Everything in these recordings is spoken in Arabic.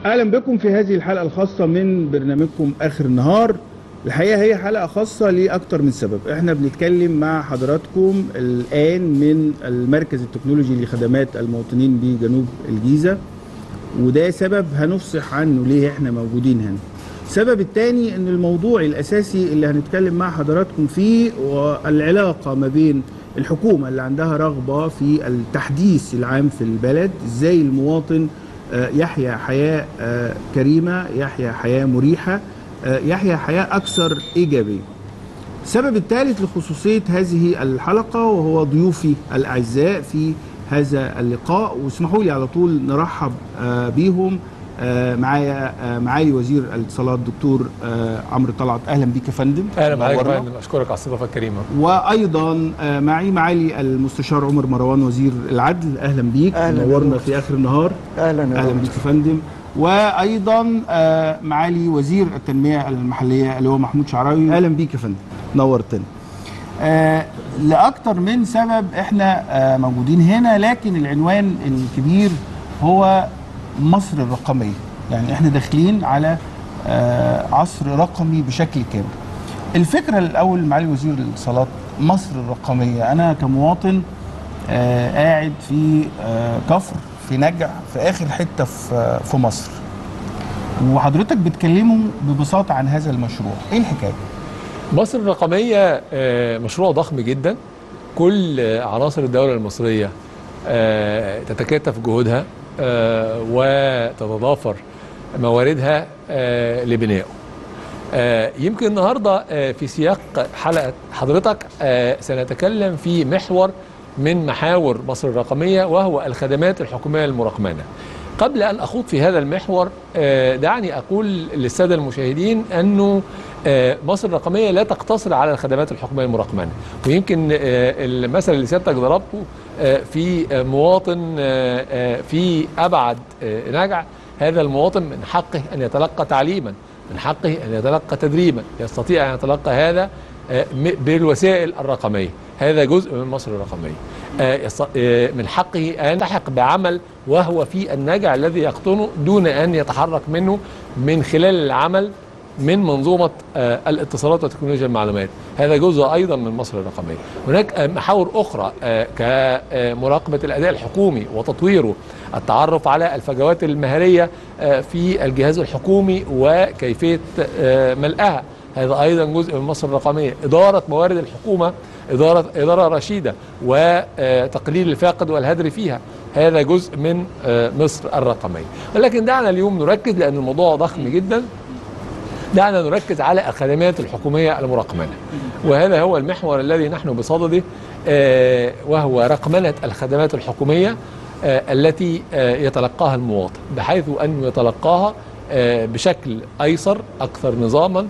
اهلا بكم في هذه الحلقه الخاصه من برنامجكم اخر النهار. الحقيقه هي حلقه خاصه لاكثر من سبب. احنا بنتكلم مع حضراتكم الان من المركز التكنولوجي لخدمات المواطنين بجنوب الجيزه، وده سبب هنفصح عنه ليه احنا موجودين هنا. السبب الثاني ان الموضوع الاساسي اللي هنتكلم مع حضراتكم فيه والعلاقه ما بين الحكومه اللي عندها رغبه في التحديث العام في البلد، ازاي المواطن يحيا حياة كريمة، يحيا حياة مريحة، يحيا حياة أكثر إيجابية. السبب الثالث لخصوصية هذه الحلقة وهو ضيوفي الأعزاء في هذا اللقاء، واسمحوا لي على طول نرحب بيهم. معايا وزير الاتصالات دكتور عمرو طلعت. اهلا بيك يا فندم. اهلا بحضرتك يا فندم، اشكرك على الاستضافه الكريمه. وايضا معالي المستشار عمر مروان وزير العدل. اهلا بيك، نورنا في اخر النهار. اهلا بيك يا فندم. وايضا معالي وزير التنميه المحليه اللي هو محمود شعراوي. اهلا بيك يا فندم، نورتنا. لاكثر من سبب احنا موجودين هنا، لكن العنوان الكبير هو مصر الرقمية. يعني احنا داخلين على عصر رقمي بشكل كامل. الفكرة الأول معالي وزير الاتصالات، مصر الرقمية. أنا كمواطن قاعد في كفر في نجع في آخر حتة في مصر، وحضرتك بتكلموا ببساطة عن هذا المشروع. إيه الحكاية؟ مصر الرقمية مشروع ضخم جدا. كل عناصر الدولة المصرية تتكاتف جهودها وتتضافر مواردها لبنائه. يمكن النهارده في سياق حلقة حضرتك سنتكلم في محور من محاور مصر الرقمية، وهو الخدمات الحكومية المرقمنة. قبل أن أخوض في هذا المحور دعني أقول للسادة المشاهدين أنه مصر الرقمية لا تقتصر على الخدمات الحكومية المرقمنة. ويمكن المثل اللي سيادتك ضربته في مواطن في أبعد نجع، هذا المواطن من حقه أن يتلقى تعليما، من حقه أن يتلقى تدريبا، يستطيع أن يتلقى هذا بالوسائل الرقمية. هذا جزء من مصر الرقمية. من حقه أن يلتحق بعمل وهو في النجع الذي يقطنه دون أن يتحرك منه من خلال العمل من منظومة الاتصالات وتكنولوجيا المعلومات. هذا جزء أيضا من مصر الرقمية. هناك محاور أخرى كمراقبة الأداء الحكومي وتطويره، التعرف على الفجوات المهرية في الجهاز الحكومي وكيفية ملئها. هذا أيضا جزء من مصر الرقمية. إدارة موارد الحكومة إدارة رشيدة وتقليل الفاقد والهدر فيها، هذا جزء من مصر الرقمية. ولكن دعنا اليوم نركز، لأن الموضوع ضخم جدا، دعنا نركز على الخدمات الحكومية المرقمنة، وهذا هو المحور الذي نحن بصدده، وهو رقمنة الخدمات الحكومية التي يتلقاها المواطن، بحيث أن يتلقاها بشكل أيسر، أكثر نظاما،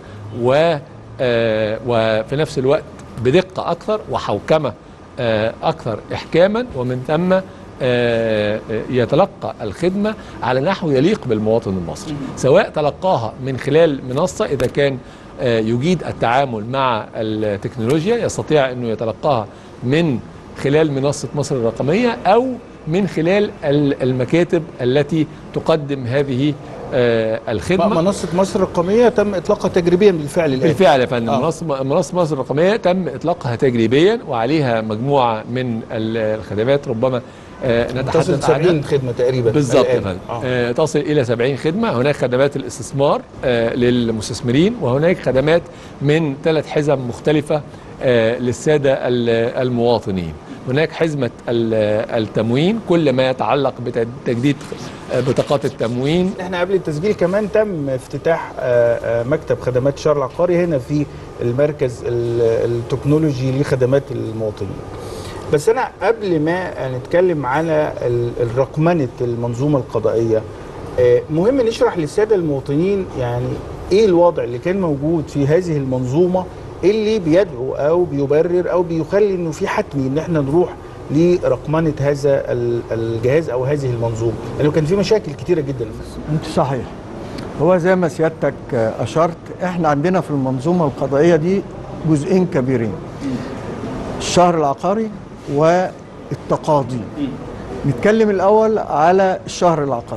وفي نفس الوقت بدقة أكثر وحوكمة أكثر إحكاما، ومن ثم يتلقى الخدمة على نحو يليق بالمواطن المصري، سواء تلقاها من خلال منصة إذا كان يجيد التعامل مع التكنولوجيا، يستطيع أنه يتلقاها من خلال منصة مصر الرقمية، أو من خلال المكاتب التي تقدم هذه الخدمة. منصة مصر الرقمية تم إطلاقها تجريبيا بالفعل الآن. بالفعل يا فندم. منصة مصر الرقمية تم إطلاقها تجريبيا، وعليها مجموعة من الخدمات، ربما تصل 70 خدمة تقريبا بالضبط يا فندم. تصل إلى 70 خدمة. هناك خدمات الاستثمار للمستثمرين، وهناك خدمات من 3 حزم مختلفة للسادة المواطنين. هناك حزمة التموين، كل ما يتعلق بتجديد بطاقات التموين. احنا قبل التسجيل كمان تم افتتاح مكتب خدمات الشهر العقاري هنا في المركز التكنولوجي لخدمات المواطنين. بس انا قبل ما نتكلم على رقمنة المنظومة القضائية، مهم نشرح للسادة المواطنين يعني ايه الوضع اللي كان موجود في هذه المنظومة اللي بيدعو او بيبرر او بيخلي انه في حتمي ان احنا نروح لرقمنة هذا الجهاز او هذه المنظومة، لانه كان في مشاكل كتيرة جدا. انت صحيح. هو زي ما سيادتك اشرت، احنا عندنا في المنظومة القضائية دي جزئين كبيرين: الشهر العقاري والتقاضي. نتكلم الاول على الشهر العقاري.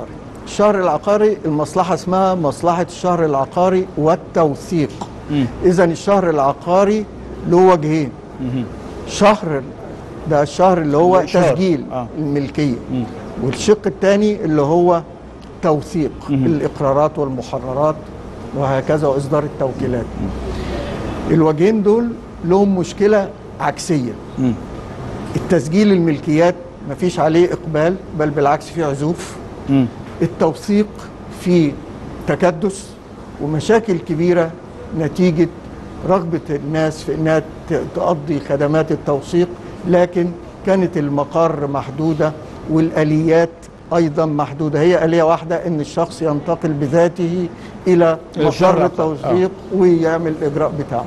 الشهر العقاري المصلحة اسمها مصلحة الشهر العقاري والتوثيق. إذا الشهر العقاري له وجهين. شهر ده الشهر اللي هو تسجيل الملكية، والشق الثاني اللي هو توثيق الإقرارات والمحررات وهكذا وإصدار التوكيلات. الوجهين دول لهم مشكلة عكسية. التسجيل الملكيات مفيش عليه إقبال، بل بالعكس فيه عزوف. التوثيق فيه تكدس ومشاكل كبيرة نتيجة رغبة الناس في أنها تقضي خدمات التوثيق، لكن كانت المقار محدودة والآليات أيضا محدودة. هي آلية واحدة، أن الشخص ينتقل بذاته إلى مقر التوثيق ويعمل الإجراء بتاعه.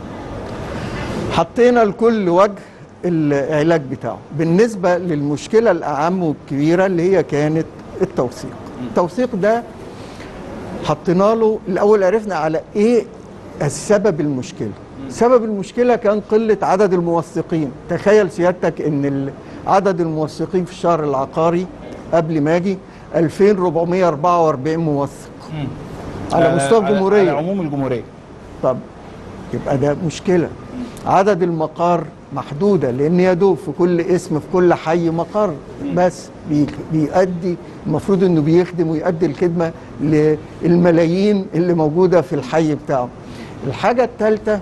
حطينا لكل وجه العلاج بتاعه. بالنسبة للمشكلة الأعم والكبيرة اللي هي كانت التوثيق. التوثيق ده حطينا له الأول، عرفنا على إيه السبب المشكلة. سبب المشكلة كان قلة عدد الموثقين. تخيل سيادتك ان عدد الموثقين في الشهر العقاري قبل ما اجي 2444 موثق على مستوى الجمهورية، على عموم الجمهورية. طب يبقى ده مشكلة. عدد المقار محدودة، لان يدوب في كل اسم في كل حي مقر بس بيؤدي، المفروض انه بيخدم ويؤدي الخدمة للملايين اللي موجودة في الحي بتاعه. الحاجة الثالثة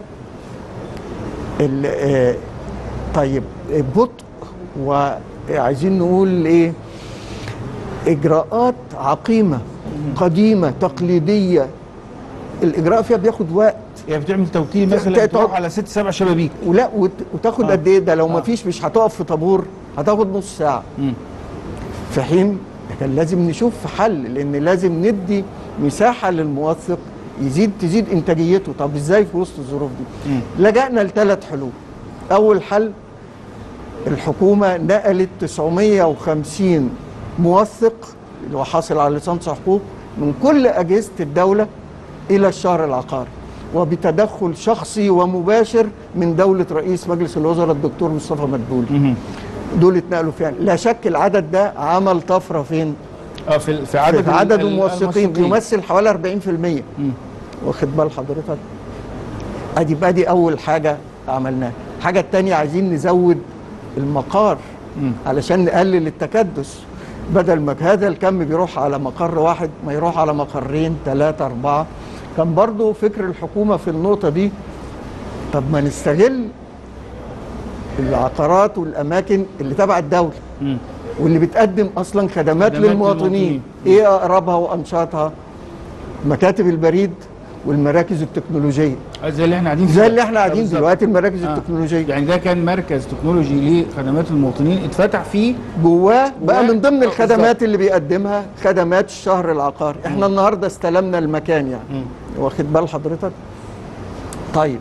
طيب بطء، وعايزين نقول ايه، اجراءات عقيمة قديمة تقليدية الاجراء فيها بياخد وقت. يعني بتعمل توكيل مثلا تروح على 6 7 شبابيك ولا وتاخد قد ايه ده؟ لو ما فيش مش هتقف في طابور، هتاخد نص ساعة. في حين كان لازم نشوف حل، لان لازم ندي مساحة للموثق تزيد انتاجيته. طب ازاي في وسط الظروف دي؟ لجأنا ل3 حلول. اول حل، الحكومه نقلت 950 موثق اللي هو حاصل على ليسانس حقوق من كل اجهزه الدوله الى الشهر العقاري، وبتدخل شخصي ومباشر من دوله رئيس مجلس الوزراء الدكتور مصطفى مدبولي. دول اتنقلوا فعلا. لا شك العدد ده عمل طفره فين؟ في عدد الموثقين يمثل حوالي 40%. واخد بال حضرتك؟ ادي اول حاجه عملناها. الحاجه الثانيه عايزين نزود المقار علشان نقلل التكدس، بدل ما هذا الكم بيروح على مقر واحد ما يروح على مقرين 3 4. كان برضو فكر الحكومه في النقطه دي، طب ما نستغل العقارات والاماكن اللي تبع الدوله واللي بتقدم اصلا خدمات للمواطنين. ايه اقربها وانشطها؟ مكاتب البريد والمراكز التكنولوجيه، زي اللي احنا قاعدين دلوقتي. المراكز التكنولوجيه يعني ده كان مركز تكنولوجي لخدمات المواطنين اتفتح فيه جواه بقى من ضمن الخدمات اللي بيقدمها خدمات الشهر العقاري. احنا النهارده استلمنا المكان يعني. واخد بال حضرتك؟ طيب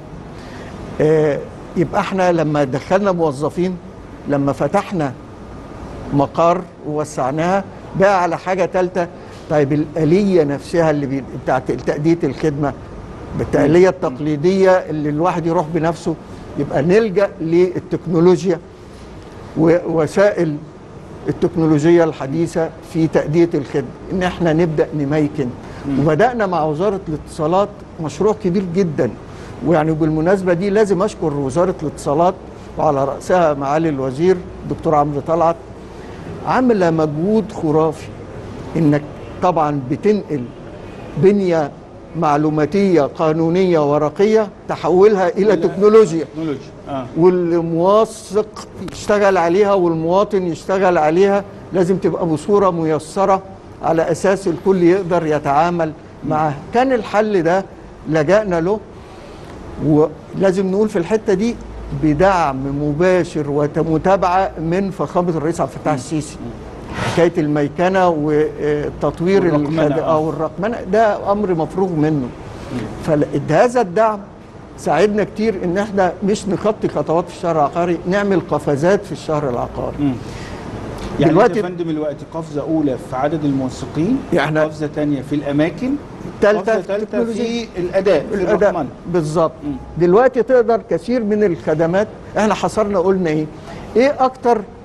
يبقى احنا لما دخلنا موظفين، لما فتحنا مقر ووسعناها، بقى على حاجه ثالثه. طيب الآلية نفسها اللي بتاعت تأدية الخدمة بالآلية التقليدية اللي الواحد يروح بنفسه، يبقى نلجأ للتكنولوجيا ووسائل التكنولوجيا الحديثة في تأدية الخدمة، إن احنا نبدأ نميكن. وبدأنا مع وزارة الاتصالات مشروع كبير جدا، ويعني بالمناسبة دي لازم أشكر وزارة الاتصالات وعلى رأسها معالي الوزير دكتور عمرو طلعت، عاملة مجهود خرافي. إنك طبعا بتنقل بنية معلوماتية قانونية ورقية تحولها إلى تكنولوجيا. والموثق يشتغل عليها والمواطن يشتغل عليها، لازم تبقى بصورة ميسرة على أساس الكل يقدر يتعامل معها. كان الحل ده لجأنا له، ولازم نقول في الحتة دي بدعم مباشر ومتابعة من فخامة الرئيس عبد الفتاح السيسي. حكايه الميكنه والتطوير والرقمنه ده امر مفروغ منه. فهذا الدعم ساعدنا كتير ان احنا مش نخطي خطوات في الشهر العقاري، نعمل قفزات في الشهر العقاري. يعني دلوقتي يا فندم الوقت قفزه اولى في عدد الموثقين، يعني قفزه ثانيه في الاماكن، ثالثه في الاداء في الرقمنه بالظبط. دلوقتي تقدر كثير من الخدمات، احنا حصرنا قلنا ايه اكتر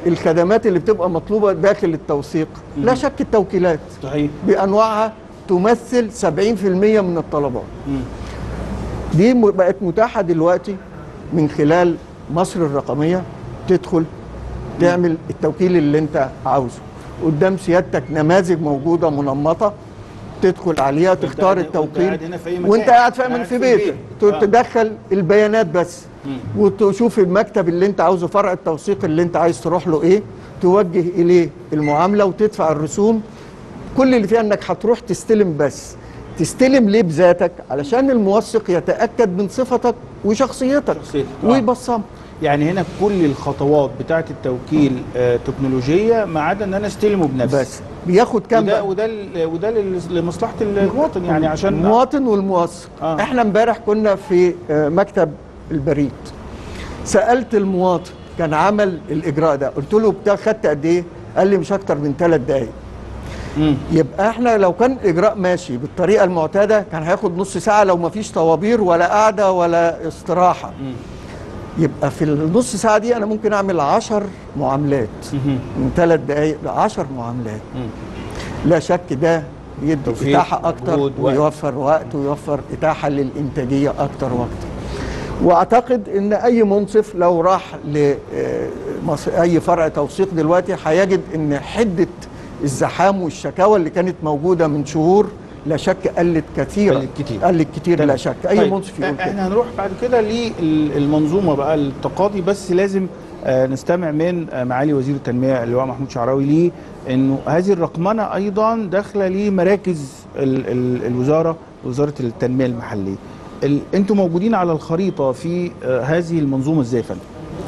الخدمات اللي بتبقى مطلوبه داخل التوثيق لا شك التوكيلات صحيح بانواعها تمثل 70% من الطلبات. دي بقت متاحه دلوقتي من خلال مصر الرقميه، تدخل تعمل التوكيل اللي انت عاوزه. قدام سيادتك نماذج موجوده منمطه، تدخل عليها تختار التوكيل وانت قاعد في بيتك تدخل البيانات بس وتشوف المكتب اللي انت عاوزه، فرع التوثيق اللي انت عايز تروح له ايه، توجه اليه المعامله وتدفع الرسوم. كل اللي فيها انك هتروح تستلم بس. تستلم ليه بذاتك؟ علشان الموثق يتاكد من صفتك وشخصيتك ويبصم. يعني هنا كل الخطوات بتاعه التوكيل تكنولوجيه ما عدا ان انا استلمه بنفسي. بس بياخد كام وده لمصلحه المواطن، يعني عشان المواطن والموثق. احنا امبارح كنا في مكتب البريد، سالت المواطن كان عمل الاجراء ده، قلت له خدت قد ايه؟ قال لي مش اكتر من 3 دقائق. يبقى احنا لو كان الاجراء ماشي بالطريقه المعتاده كان هياخد نص ساعه لو ما فيش طوابير ولا قعده ولا استراحه. يبقى في النص ساعه دي انا ممكن اعمل 10 معاملات من 3 دقائق ل 10 معاملات. لا شك ده يدي اتاحه اكتر ويوفر وقت ويوفر اتاحه للانتاجيه اكتر واكتر. واعتقد ان اي منصف لو راح لاي فرع توثيق دلوقتي هيجد ان حده الزحام والشكاوى اللي كانت موجوده من شهور لا شك قلت كثيرا. قلت كتير لا شك. اي منصف يقول كده. احنا هنروح بعد كده للمنظومه بقى التقاضي، بس لازم نستمع من معالي وزير التنميه اللواء محمود شعراوي ليه انه هذه الرقمنه ايضا داخله لمراكز الوزاره، وزاره التنميه المحليه. انتم موجودين على الخريطه في هذه المنظومه ازاي يا فندم؟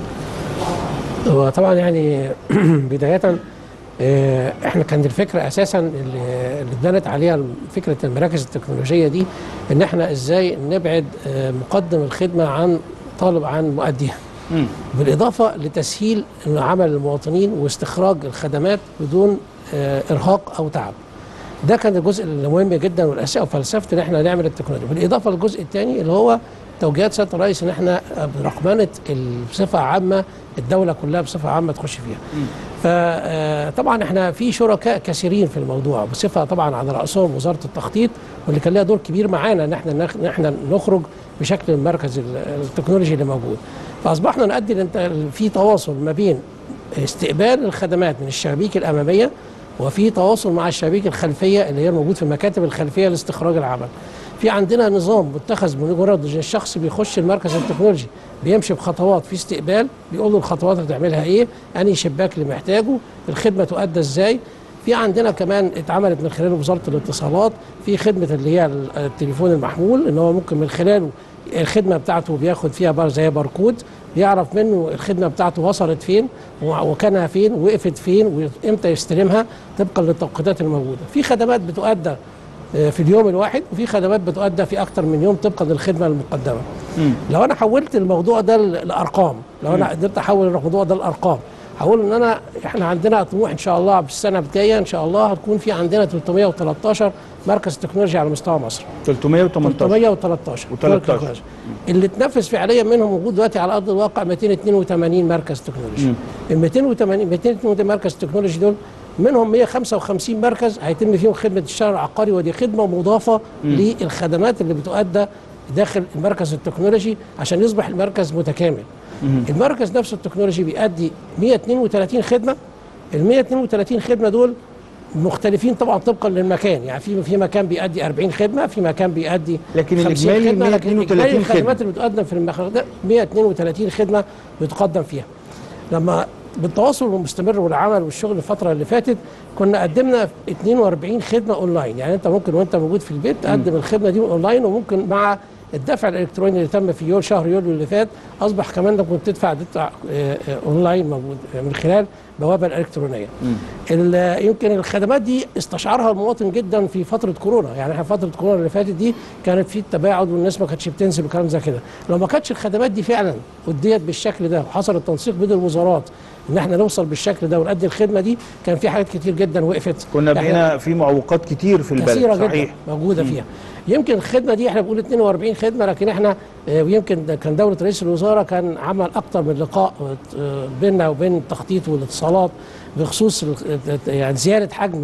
هو طبعا يعني بدايه احنا كانت الفكره اساسا اللي اتبنت عليها فكره المراكز التكنولوجيه دي ان احنا ازاي نبعد مقدم الخدمه عن طالب عن مؤديها، بالاضافه لتسهيل عمل المواطنين واستخراج الخدمات بدون ارهاق او تعب. ده كان الجزء المهم جدا والاساسي وفلسفه ان احنا نعمل التكنولوجيا، بالاضافه للجزء الثاني اللي هو توجيهات سياده الرئيس ان احنا برقمنه بصفه عامه الدوله كلها بصفه عامه تخش فيها. فطبعا احنا في شركاء كثيرين في الموضوع بصفه طبعا على راسهم وزاره التخطيط، واللي كان لها دور كبير معانا ان احنا نخرج بشكل المركز التكنولوجي اللي موجود. فاصبحنا نؤدي في تواصل ما بين استقبال الخدمات من الشبابيك الاماميه وفي تواصل مع الشبابيك الخلفيه اللي هي موجود في المكاتب الخلفيه لاستخراج العمل. في عندنا نظام متخذ بمجرد الشخص بيخش المركز التكنولوجي بيمشي بخطوات في استقبال، بيقول له الخطوات اللي تعملها ايه، انهي شباك اللي محتاجه، الخدمه تؤدى ازاي. في عندنا كمان اتعملت من خلال وزاره الاتصالات في خدمه اللي هي التليفون المحمول، ان هو ممكن من خلاله الخدمه بتاعته بياخد فيها زي باركود بيعرف منه الخدمه بتاعته وصلت فين وكانها فين ووقفت فين وامتى يستلمها طبقا للتوقيتات الموجوده. في خدمات بتؤدى في اليوم الواحد وفي خدمات بتؤدى في اكتر من يوم طبقا للخدمه المقدمه. لو انا حولت الموضوع ده لارقام، لو انا قدرت احول الموضوع ده لارقام، هقول ان احنا عندنا طموح ان شاء الله بالسنه الجايه ان شاء الله هتكون في عندنا 313 مركز تكنولوجي على مستوى مصر. 313 اللي اتنفذ فعليا منهم موجود دلوقتي على ارض الواقع 282 مركز تكنولوجي. ال 282 مركز تكنولوجي دول منهم 155 مركز هيتم فيهم خدمه الشهر العقاري، ودي خدمه مضافه للخدمات اللي بتؤدى داخل المركز التكنولوجي عشان يصبح المركز متكامل. المركز نفسه التكنولوجي بيؤدي 132 خدمه. ال 132 خدمه دول مختلفين طبعا طبقا للمكان، يعني في مكان بيؤدي 40 خدمه، في مكان بيؤدي لكن الاجمالي 132 الخدمات اللي بتقدم في المخرج ده 132 خدمه بتقدم فيها. لما بالتواصل المستمر والعمل والشغل الفتره اللي فاتت كنا قدمنا 42 خدمه اونلاين، يعني انت ممكن وانت موجود في البيت تقدم الخدمه دي اونلاين، وممكن مع الدفع الالكتروني اللي تم في شهر يوليو اللي فات اصبح كمان انك ممكن تدفع اونلاين موجود من خلال بوابه الالكترونيه. يمكن الخدمات دي استشعرها المواطن جدا في فتره كورونا، يعني احنا فتره كورونا اللي فاتت دي كانت في التباعد والناس ما كانتش بتنزل وكلام زي كده. لو ما كانتش الخدمات دي فعلا اديت بالشكل ده وحصل التنسيق بين الوزارات ان احنا نوصل بالشكل ده ونؤدي الخدمه دي، كان في حاجات كتير جدا وقفت. كنا بقينا في معوقات كتير في البلد كثيره جدا موجوده فيها. يمكن الخدمه دي احنا بنقول 42 خدمه، لكن احنا ويمكن كان دوله رئيس الوزراء كان عمل اكتر من لقاء بيننا وبين التخطيط والاتصالات بخصوص يعني زياده حجم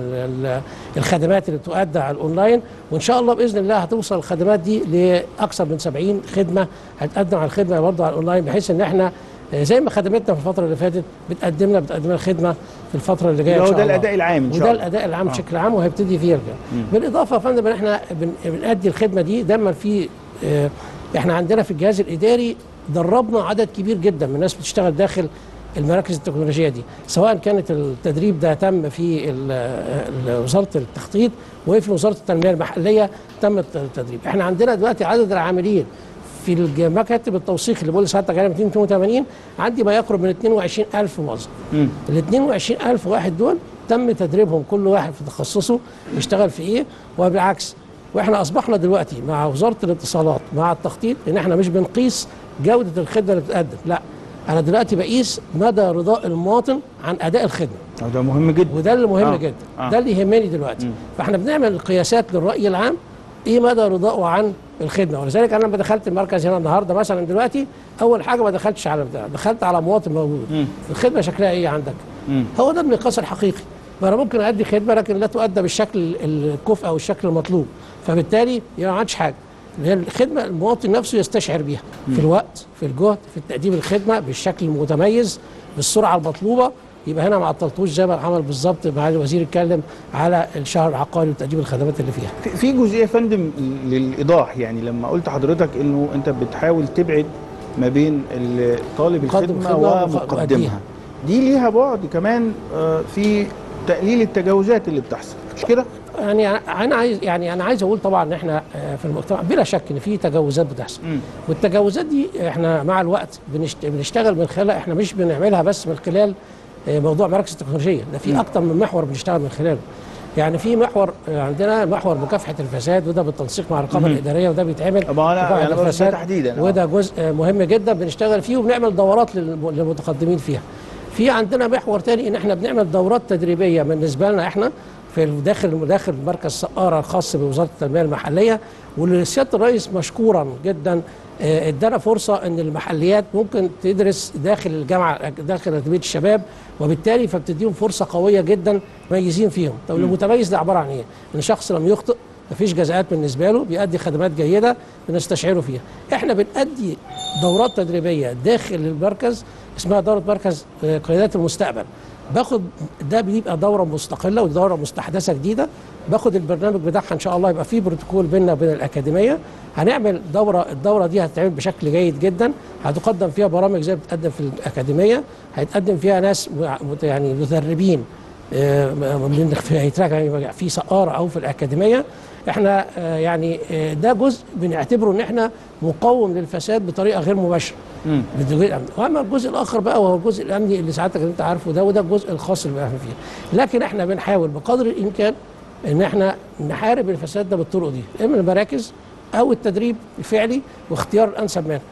الخدمات اللي تؤدى على الاونلاين، وان شاء الله باذن الله هتوصل الخدمات دي لاكثر من 70 خدمه هتقدم على الخدمه برضه على الاونلاين، بحيث ان اححنا زي ما خدمتنا في الفتره اللي فاتت بتقدم لنا خدمه في الفتره اللي جايه ان شاء الله. وده الاداء العام ان شاء الله. وده الاداء العام بشكل عام، وهيبتدي فيه يرجع. بالاضافه يا فندم ان احنا بنأدي الخدمه دي دايما في احنا عندنا في الجهاز الاداري دربنا عدد كبير جدا من الناس بتشتغل داخل المراكز التكنولوجيه دي، سواء كانت التدريب ده تم في وزاره التخطيط وفي وزاره التنميه المحليه تم التدريب. احنا عندنا دلوقتي عدد العاملين في مكاتب التوثيق اللي بقول لسعادتك عليها 282 عندي ما يقرب من 22,000 موظف. ال 22,000 واحد دول تم تدريبهم كل واحد في تخصصه يشتغل في ايه، وبالعكس واحنا اصبحنا دلوقتي مع وزاره الاتصالات مع التخطيط ان احنا مش بنقيس جوده الخدمه اللي بتقدم، لا انا دلوقتي بقيس مدى رضاء المواطن عن اداء الخدمه. ده مهم جدا. وده اللي مهم جدا. ده اللي يهمني دلوقتي. فاحنا بنعمل قياسات للراي العام ايه مدى رضاؤه عن الخدمه، ولذلك انا لما دخلت المركز هنا النهارده مثلا دلوقتي اول حاجه ما دخلتش على بتاع، دخلت على مواطن موجود. الخدمه شكلها ايه عندك؟ هو ده المقياس الحقيقي. فانا ممكن ادي خدمه لكن لا تؤدى بالشكل الكفء او الشكل المطلوب، فبالتالي ما عادش حاجه. الخدمه المواطن نفسه يستشعر بيها في الوقت، في الجهد، في تقديم الخدمه بالشكل المتميز بالسرعه المطلوبه. يبقى هنا ما عطلتوش زي ما عمل بالظبط مع الوزير اتكلم على الشهر العقاري وتقديم الخدمات اللي فيها. في جزئيه يا فندم للايضاح، يعني لما قلت حضرتك انه انت بتحاول تبعد ما بين طالب الخدمه ومقدمها، دي ليها بعد كمان في تقليل التجاوزات اللي بتحصل، مش كده؟ يعني انا عايز اقول طبعا ان احنا في المجتمع بلا شك ان في تجاوزات بتحصل، والتجاوزات دي احنا مع الوقت بنشتغل من خلالها. احنا مش بنعملها بس من خلال موضوع مراكز التكنولوجيه، ده في اكتر من محور بنشتغل من خلاله. يعني في محور عندنا محور مكافحه الفساد، وده بالتنسيق مع الرقابه الاداريه، وده بيتعمل يعني الفساد تحديدا، وده جزء مهم جدا بنشتغل فيه وبنعمل دورات للمتقدمين فيها. في عندنا محور تاني ان احنا بنعمل دورات تدريبيه بالنسبه لنا احنا في داخل مركز سقاره الخاص بوزاره التنميه المحليه، ولسياده الرئيس مشكورا جدا ادانا فرصه ان المحليات ممكن تدرس داخل الجامعه داخل اكاديميه الشباب، وبالتالي فبتديهم فرصه قويه جدا مميزين فيهم. طب المتميز ده عباره عن ايه؟ ان شخص لم يخطئ، مفيش جزاءات بالنسبه له، بيأدي خدمات جيده بنستشعره فيها. احنا بنأدي دورات تدريبيه داخل المركز اسمها دوره مركز قيادات المستقبل. باخد ده بيبقى دوره مستقله ودوره مستحدثه جديده، باخد البرنامج بتاعها ان شاء الله يبقى في بروتوكول بيننا وبين الاكاديميه. هنعمل الدوره دي هتتعمل بشكل جيد جدا، هتقدم فيها برامج زي بتقدم في الاكاديميه، هيتقدم فيها ناس يعني مدربين في سقاره او في الاكاديميه. احنا يعني ده جزء بنعتبره ان احنا مقاوم للفساد بطريقه غير مباشره. واما الجزء الاخر بقى وهو الجزء الامني اللي سعادتك انت عارفه ده، وده الجزء الخاص اللي احنا فيه. لكن احنا بنحاول بقدر الامكان ان احنا نحارب الفساد ده بالطرق دي، اما المراكز او التدريب الفعلي واختيار الانسب منه.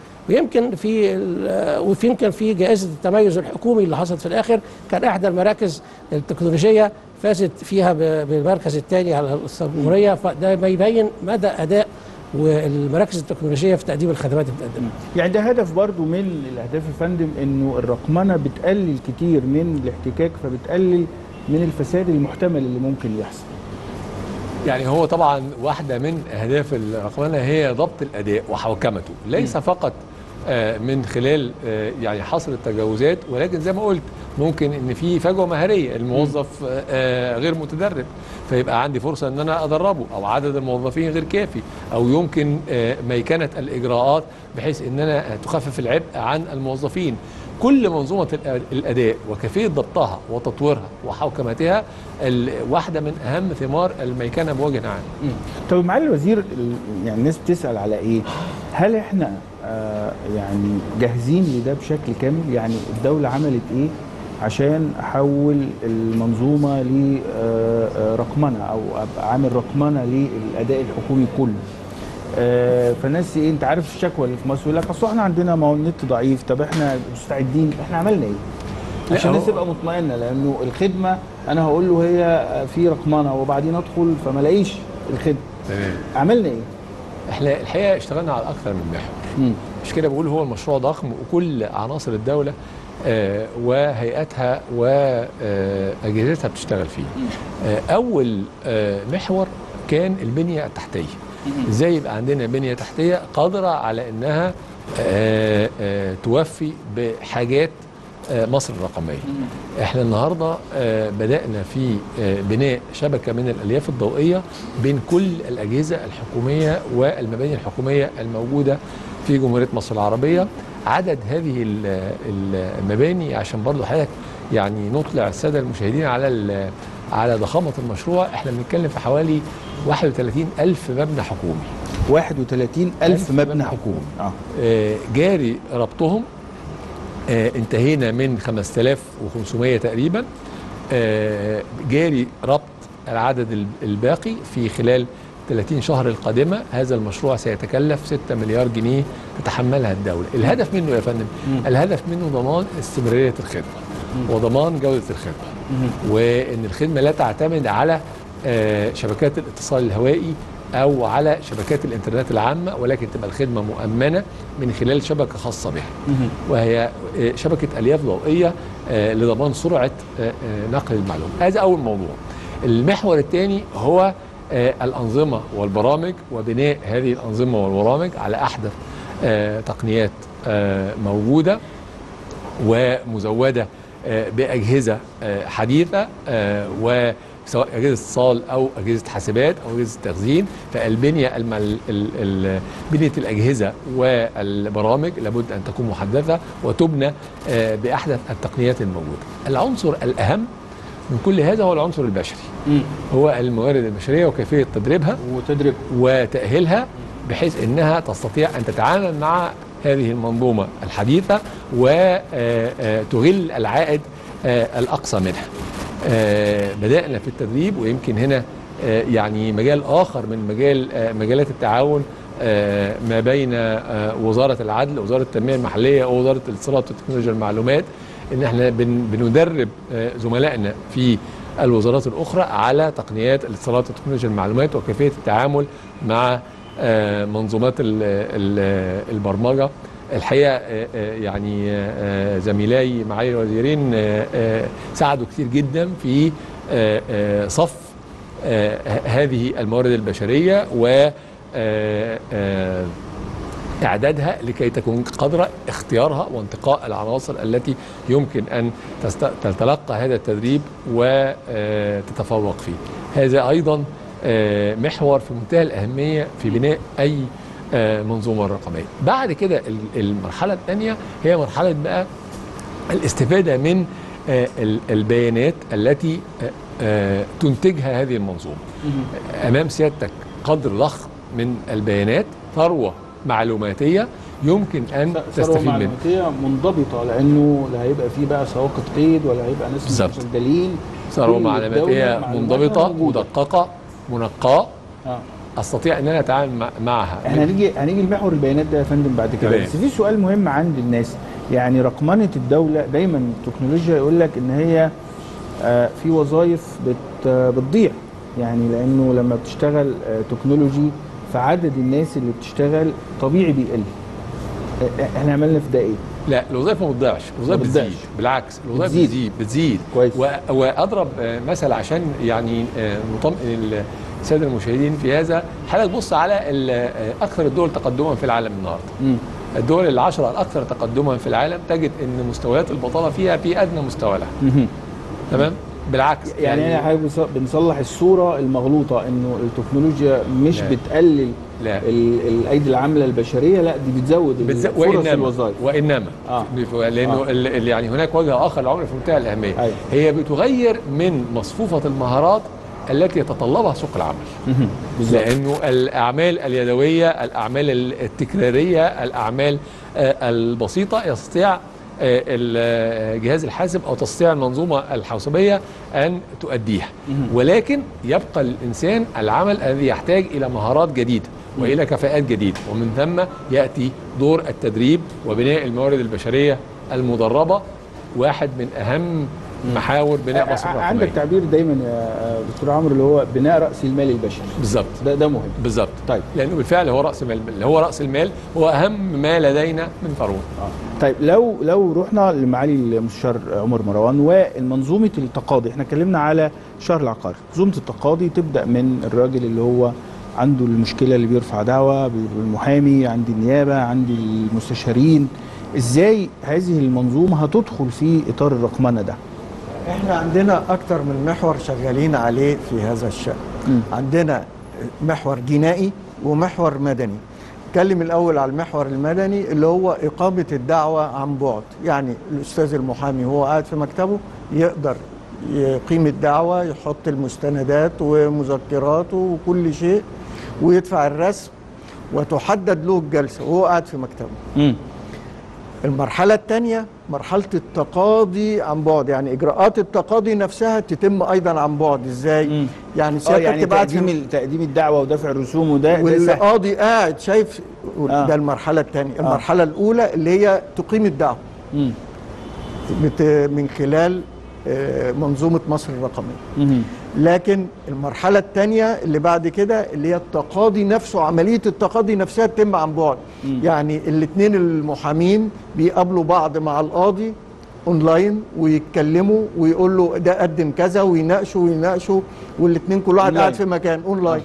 ويمكن في جائزه التميز الحكومي اللي حصلت في الاخر كان احدى المراكز التكنولوجيه فازت فيها بالمركز الثاني على الجمهوريه، فده بيبين مدى اداء والمراكز التكنولوجيه في تقديم الخدمات اللي بتقدمها. يعني ده هدف برضو من الاهداف يا فندم، انه الرقمنه بتقلل كتير من الاحتكاك، فبتقلل من الفساد المحتمل اللي ممكن يحصل. يعني هو طبعا واحده من اهداف الرقمنه هي ضبط الاداء وحوكمته، ليس فقط من خلال يعني حصر التجاوزات، ولكن زي ما قلت ممكن ان في فجوه مهاريه، الموظف غير متدرب فيبقى عندي فرصه ان انا ادربه، او عدد الموظفين غير كافي، او يمكن ميكنه الاجراءات بحيث ان انا تخفف العبء عن الموظفين. كل منظومه الاداء وكيفيه ضبطها وتطويرها وحوكمتها واحده من اهم ثمار الميكنه بوجه عام. طب معالي الوزير، يعني الناس بتسال على ايه؟ هل احنا يعني جاهزين لده بشكل كامل؟ يعني الدوله عملت ايه عشان احول المنظومه لرقمنه او ابقى عامل رقمنه للاداء الحكومي كله؟ فالناس ايه، انت عارف الشكوى اللي في مصر يقول لك اصل احنا عندنا ما هو النت ضعيف. طب احنا مستعدين، احنا عملنا ايه عشان الناس تبقى مطمئنه؟ لانه الخدمه انا هقول له هي في رقمنه وبعدين ادخل فما الاقيش الخدمه. تمام. عملنا ايه؟ احنا الحقيقه اشتغلنا على اكثر من محور. مش كده بقول هو المشروع ضخم وكل عناصر الدوله وهيئاتها واجهزتها بتشتغل فيه. اول محور كان البنيه التحتيه. ازاي يبقى عندنا بنيه تحتيه قادره على انها توفي بحاجات مصر الرقميه. احنا النهارده بدانا في بناء شبكه من الالياف الضوئيه بين كل الاجهزه الحكوميه والمباني الحكوميه الموجوده في جمهوريه مصر العربيه. عدد هذه المباني عشان برضه حضرتك يعني نطلع الساده المشاهدين على ضخامه المشروع، احنا بنتكلم في حوالي 31,000 مبنى حكومي. 31,000 مبنى حكومي. جاري ربطهم. انتهينا من 5500 تقريبا. جاري ربط العدد الباقي في خلال 30 شهر القادمة. هذا المشروع سيتكلف 6 مليار جنيه تتحملها الدولة. الهدف منه يا فندم، الهدف منه ضمان استمرارية الخدمة وضمان جودة الخدمة، وأن الخدمة لا تعتمد على شبكات الاتصال الهوائي أو على شبكات الإنترنت العامة، ولكن تبقى الخدمة مؤمنة من خلال شبكة خاصة بها، وهي شبكة ألياف ضوئية لضمان سرعة نقل المعلومات. هذا أول موضوع. المحور الثاني هو الأنظمة والبرامج وبناء هذه الأنظمة والبرامج على أحدث تقنيات موجودة ومزودة بأجهزة حديثة، وسواء أجهزة اتصال أو أجهزة حاسبات أو أجهزة تخزين. فالبنية بنية الأجهزة والبرامج لابد أن تكون محدثة وتبنى بأحدث التقنيات الموجودة. العنصر الأهم من كل هذا هو العنصر البشري. هو الموارد البشرية وكيفية تدريبها وتأهيلها بحيث أنها تستطيع أن تتعامل مع هذه المنظومة الحديثة وتغل العائد الأقصى منها. بدأنا في التدريب، ويمكن هنا يعني مجال آخر من مجالات التعاون ما بين وزارة العدل ووزارة التنمية المحلية ووزارة الاتصالات وتكنولوجيا المعلومات، ان احنا بندرب زملائنا في الوزارات الاخرى على تقنيات الاتصالات وتكنولوجيا المعلومات وكيفيه التعامل مع منظومات البرمجه. الحقيقه يعني زميلاي معالي الوزيرين ساعدوا كتير جدا في صف هذه الموارد البشريه و إعدادها لكي تكون قادرة اختيارها وانتقاء العناصر التي يمكن أن تتلقى هذا التدريب وتتفوق فيه. هذا أيضا محور في منتهى الأهمية في بناء أي منظومة رقمية. بعد كده المرحلة الثانية هي مرحلة بقى الاستفادة من البيانات التي تنتجها هذه المنظومة. أمام سيادتك قدر ضخم من البيانات، ثروة معلوماتية يمكن أن تستفيد منها. معلوماتية منضبطة، لأنه لا هيبقى فيه بقى سواقة قيد ولا هيبقى ناس مسجلين. ثروة معلوماتية منضبطة مدققة منقاة أستطيع أن أنا أتعامل معها. احنا هنيجي لمحور البيانات ده يا فندم بعد كده، بس في سؤال مهم عند الناس. يعني رقمنة الدولة دايما التكنولوجيا يقول لك إن هي في وظائف بتضيع، يعني لأنه لما بتشتغل تكنولوجي فعدد الناس اللي بتشتغل طبيعي بيقل. احنا عملنا في ده ايه؟ لا، الوظائف ما بتضيعش، الوظائف بتزيد، بالعكس الوظائف بتزيد كويس. واضرب مثل عشان يعني نطمئن الساده المشاهدين في هذا. حضرتك بص على اكثر الدول تقدما في العالم النهارده. الدول العشرة الاكثر تقدما في العالم تجد ان مستويات البطاله فيها في ادنى مستوى لها. تمام؟ بالعكس يعني احنا بنصلح الصوره المغلوطه انه التكنولوجيا مش بتقلل الايدي العامله البشريه، لا دي بتزود فرص الوظائف. وانما لانه يعني هناك وجه اخر للعمر في منتهى الاهميه. هي بتغير من مصفوفه المهارات التي يتطلبها سوق العمل. لانه الاعمال اليدويه، الاعمال التكراريه، الاعمال البسيطه يستطيع الجهاز الحاسب او تستطيع المنظومه الحوسبيه ان تؤديها، ولكن يبقى الانسان العمل الذي يحتاج الى مهارات جديده والى كفاءات جديده، ومن ثم ياتي دور التدريب وبناء الموارد البشريه المدربه. واحد من اهم محاور بناء مصر الرقميه. عندك تعبير دايما يا دكتور عمرو اللي هو بناء راس المال البشري. بالظبط، ده مهم. بالظبط. طيب لانه بالفعل هو راس المال، اللي هو راس المال هو اهم ما لدينا من ثروه. طيب لو رحنا لمعالي المستشار عمر مروان ومنظومه التقاضي، احنا اتكلمنا على الشهر العقاري، منظومه التقاضي تبدا من الراجل اللي هو عنده المشكله اللي بيرفع دعوى، بالمحامي، عند النيابه، عند المستشارين، ازاي هذه المنظومه هتدخل في اطار الرقمنه ده؟ احنا عندنا اكتر من محور شغالين عليه في هذا الشأن. عندنا محور جنائي ومحور مدني. اتكلم الاول على المحور المدني اللي هو اقامه الدعوه عن بعد، يعني الاستاذ المحامي وهو قاعد في مكتبه يقدر يقيم الدعوه، يحط المستندات ومذكراته وكل شيء ويدفع الرسم وتحدد له الجلسه وهو قاعد في مكتبه. المرحلة الثانية مرحلة التقاضي عن بعد، يعني إجراءات التقاضي نفسها تتم أيضا عن بعد. إزاي؟ يعني سيادتك يعني تبعت تقديم الدعوة ودفع الرسوم وده والقاضي قاعد شايف. ده المرحلة الثانية. المرحلة الأولى اللي هي تقيم الدعوة من خلال منظومة مصر الرقمية. لكن المرحلة الثانية اللي بعد كده اللي هي التقاضي نفسه، عملية التقاضي نفسها تتم عن بعد. يعني الاثنين المحامين بيقابلوا بعض مع القاضي اونلاين ويتكلموا ويقول له ده قدم كذا ويناقشوا والاثنين كل واحد قاعد في مكان اونلاين.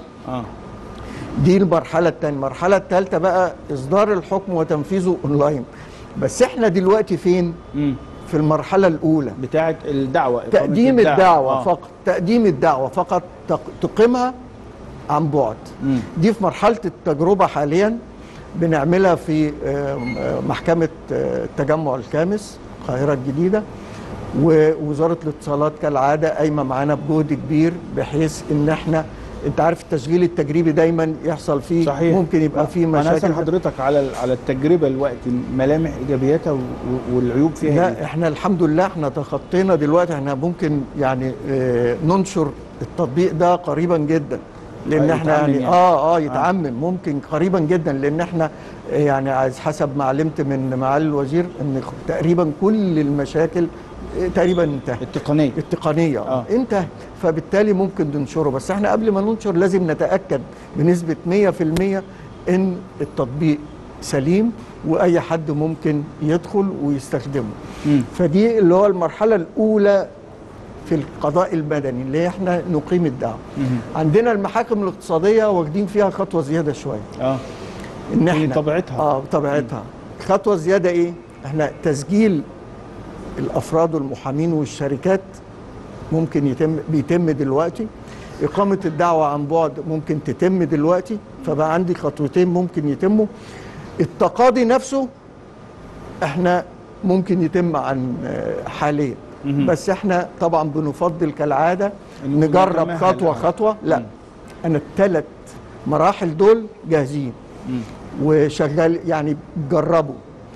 دي المرحلة الثانية. المرحلة الثالثة بقى إصدار الحكم وتنفيذه اونلاين. بس احنا دلوقتي فين؟ في المرحلة الأولى بتاعة الدعوة، تقديم الدعوة فقط. تقديم الدعوة فقط تقيمها عن بعد. دي في مرحلة التجربة حاليا بنعملها في محكمة التجمع الخامس القاهرة الجديدة، ووزارة الاتصالات كالعادة قايمة معانا بجهد كبير بحيث ان احنا، انت عارف التشغيل التجريبي دايما يحصل فيه صحيح. ممكن يبقى فيه مشاكل. انا اسال حضرتك على التجربه الوقت، ملامح ايجابياتها والعيوب فيها. لا احنا الحمد لله احنا تخطينا دلوقتي. احنا ممكن يعني ننشر التطبيق ده قريبا جدا، لان احنا يعني يتعمم ممكن قريبا جدا، لان احنا يعني حسب ما علمت من معالي الوزير ان تقريبا كل المشاكل تقريبا انتهت. التقنيه انتهت، فبالتالي ممكن ننشره. بس احنا قبل ما ننشر لازم نتاكد بنسبه 100% ان التطبيق سليم واي حد ممكن يدخل ويستخدمه. فدي اللي هو المرحله الاولى في القضاء المدني اللي احنا نقيم الدعوه. عندنا المحاكم الاقتصاديه واخدين فيها خطوه زياده شويه. ان احنا طبيعتها خطوه زياده. ايه؟ احنا تسجيل الافراد والمحامين والشركات ممكن بيتم دلوقتي. اقامه الدعوه عن بعد ممكن تتم دلوقتي، فبقى عندي خطوتين ممكن يتموا. التقاضي نفسه احنا ممكن يتم عن حاليا، بس احنا طبعا بنفضل كالعاده نجرب خطوه خطوه. لا انا الثلاث مراحل دول جاهزين وشغال، يعني جربوا.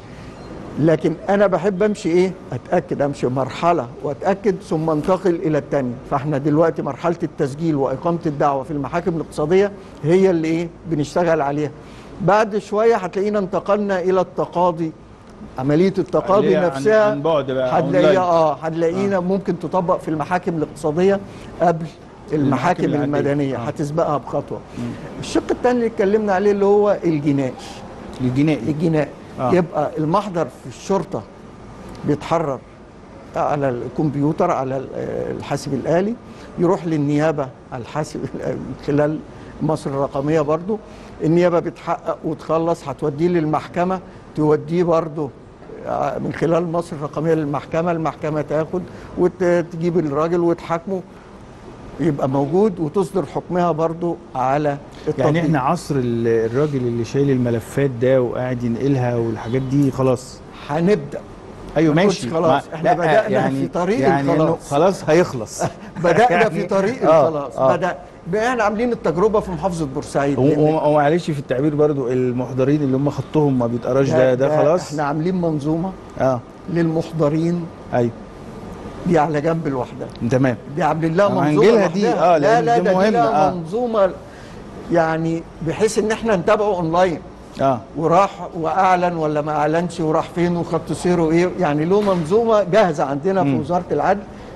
لكن انا بحب امشي امشي مرحله واتاكد ثم انتقل الى الثانيه. فاحنا دلوقتي مرحله التسجيل واقامه الدعوه في المحاكم الاقتصاديه هي اللي بنشتغل عليها. بعد شويه هتلاقينا انتقلنا الى التقاضي، عمليه التقاضي نفسها عن بعد بقى هتلاقينا ممكن تطبق في المحاكم الاقتصاديه قبل المحاكم المدنيه، هتسبقها بخطوه. الشق الثاني اللي اتكلمنا عليه اللي هو الجنائي. يبقى المحضر في الشرطه بيتحرر على الكمبيوتر على الحاسب الآلي، يروح للنيابه على الحاسب من خلال مصر الرقميه. برضو النيابه بتحقق وتخلص، هتوديه للمحكمه، توديه برضو من خلال مصر الرقميه للمحكمه، المحكمه تاخد وتجيب الراجل وتحاكمه، يبقى موجود وتصدر حكمها برضو على التطبيق. يعني احنا عصر الراجل اللي شايل الملفات ده وقاعد ينقلها والحاجات دي خلاص هنبدا. ايوه ماشي، خلاص احنا بدانا يعني في طريق يعني خلاص هيخلص. بدانا في طريق الخلاص. احنا عاملين التجربه في محافظه بورسعيد. ومعلش في التعبير برضو المحضرين اللي هم خطهم ما بيتقراش ده خلاص. احنا عاملين منظومه للمحضرين. ايوه دي على جنب لوحدها. تمام. دي عاملين لها منظومه دي لا ده دي لها منظومه، يعني بحيث ان احنا نتابعه اونلاين. وراح واعلن ولا ما اعلنش، وراح فين وخط سيره ايه، يعني له منظومه جاهزه عندنا في وزاره العدل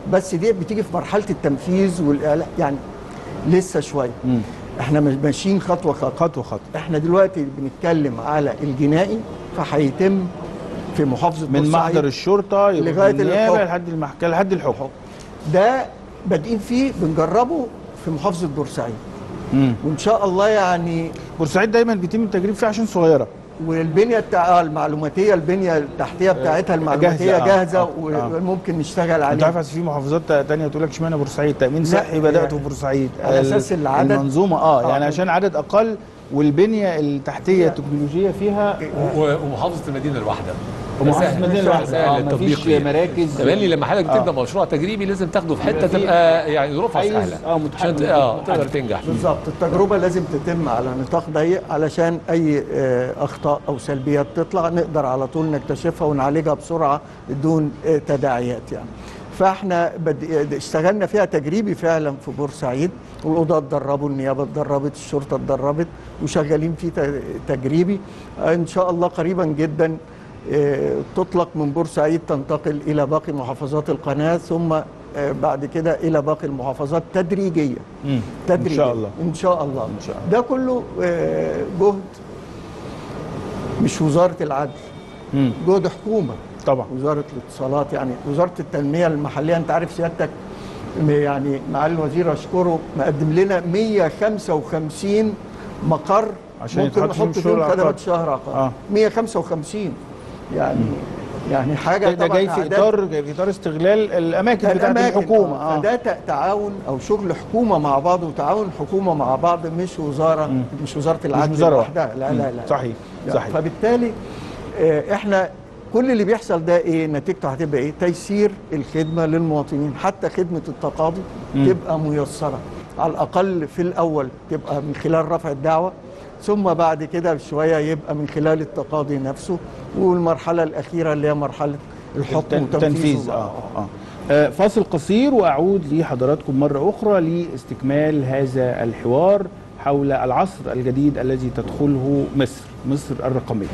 بس دي بتيجي في مرحله التنفيذ والاعلان، يعني لسه شويه. احنا ماشيين خطوه خطوه. احنا دلوقتي بنتكلم على الجنائي، فهيتم في محافظه من بورسعيد محضر الشرطه لغايه النيابه لحد المحكمه لحد الحكم. ده بادئين فيه، بنجربه في محافظه بورسعيد. وان شاء الله يعني بورسعيد دايما بيتم التجريب فيها عشان صغيره، والبنيه المعلوماتيه، البنيه التحتيه بتاعتها المعلوماتيه جاهزه وممكن نشتغل عليها. انت عارف في محافظات ثانيه تقول لك اشمعنى بورسعيد؟ تامين صحي بداته في بورسعيد على اساس العدد، المنظومه يعني عشان عدد اقل والبنيه التحتيه التكنولوجيه فيها، ومحافظه المدينه الواحده ومحافظه المدينه الواحده مفيش مراكز. تملي لما حضرتك تبدا مشروع تجريبي لازم تاخده في حته تبقى يعني ظروفها سهله عشان تقدر تنجح فيه. بالظبط. التجربه لازم تتم على نطاق ضيق علشان اي اخطاء او سلبيات تطلع نقدر على طول نكتشفها ونعالجها بسرعه بدون تداعيات يعني. فاحنا اشتغلنا فيها تجريبي فعلا في بورسعيد، والقضاة اتدربوا، النيابه اتدربت، الشرطه اتدربت، وشغالين فيه تجريبي. ان شاء الله قريبا جدا تطلق من بورسعيد، تنتقل الى باقي محافظات القناه، ثم بعد كده الى باقي المحافظات تدريجيا. ان شاء الله. ان شاء الله. ده كله جهد مش وزاره العدل، جهد حكومه طبعا، وزاره الاتصالات، يعني وزاره التنميه المحليه. انت عارف سيادتك يعني معالي الوزير اشكره مقدم لنا 155 مقر عشان ممكن نحط فيهم خدمات شهر عقار. 155 يعني حاجه ده جاي في اطار استغلال الاماكن بتاعت الحكومه. فده تعاون او شغل حكومه مع بعض، وتعاون حكومه مع بعض، مش وزاره العدل لوحدها. لا صحيح. فبالتالي احنا كل اللي بيحصل ده ايه نتيجته؟ هتبقى ايه؟ تيسير الخدمه للمواطنين، حتى خدمه التقاضي تبقى ميسره على الاقل في الاول، تبقى من خلال رفع الدعوه، ثم بعد كده بشويه يبقى من خلال التقاضي نفسه، والمرحله الاخيره اللي هي مرحله الحكم والتنفيذ. فاصل قصير واعود لحضراتكم مره اخرى لاستكمال هذا الحوار حول العصر الجديد الذي تدخله مصر الرقميه.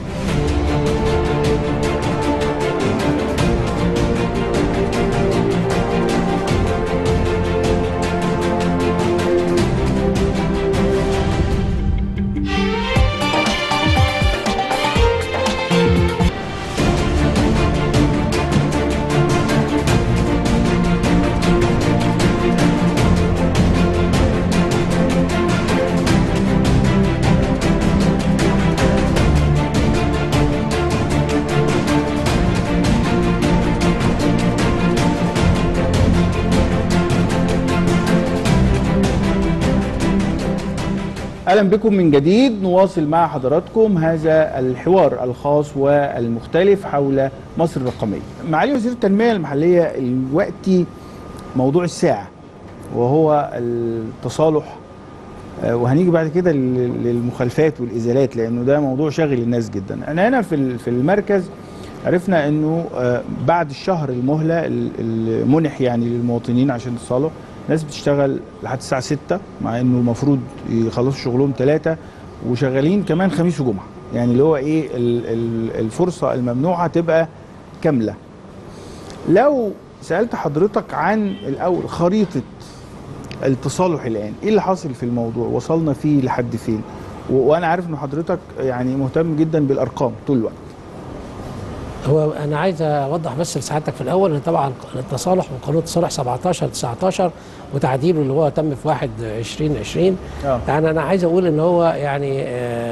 اهلا بكم من جديد. نواصل مع حضراتكم هذا الحوار الخاص والمختلف حول مصر الرقميه. معالي وزير التنميه المحليه الوقتي موضوع الساعه وهو التصالح، وهنيجي بعد كده للمخالفات والازالات لانه ده موضوع شاغل الناس جدا. انا هنا في المركز عرفنا انه بعد الشهر المهله المنح يعني للمواطنين عشان التصالح، ناس بتشتغل لحد الساعة 6 مع انه المفروض يخلصوا شغلهم 3 وشغالين كمان خميس وجمعة، يعني اللي هو ايه الفرصة الممنوعة تبقى كاملة. لو سألت حضرتك عن الأول خريطة التصالح الآن، ايه اللي حاصل في الموضوع؟ وصلنا فيه لحد فين؟ وأنا عارف ان حضرتك يعني مهتم جدا بالأرقام طول الوقت. هو انا عايز اوضح بس لسعادتك في الاول ان طبعا التصالح وقانون التصالح 17/19 وتعديله اللي هو تم في 1/2020 يعني انا عايز اقول ان هو يعني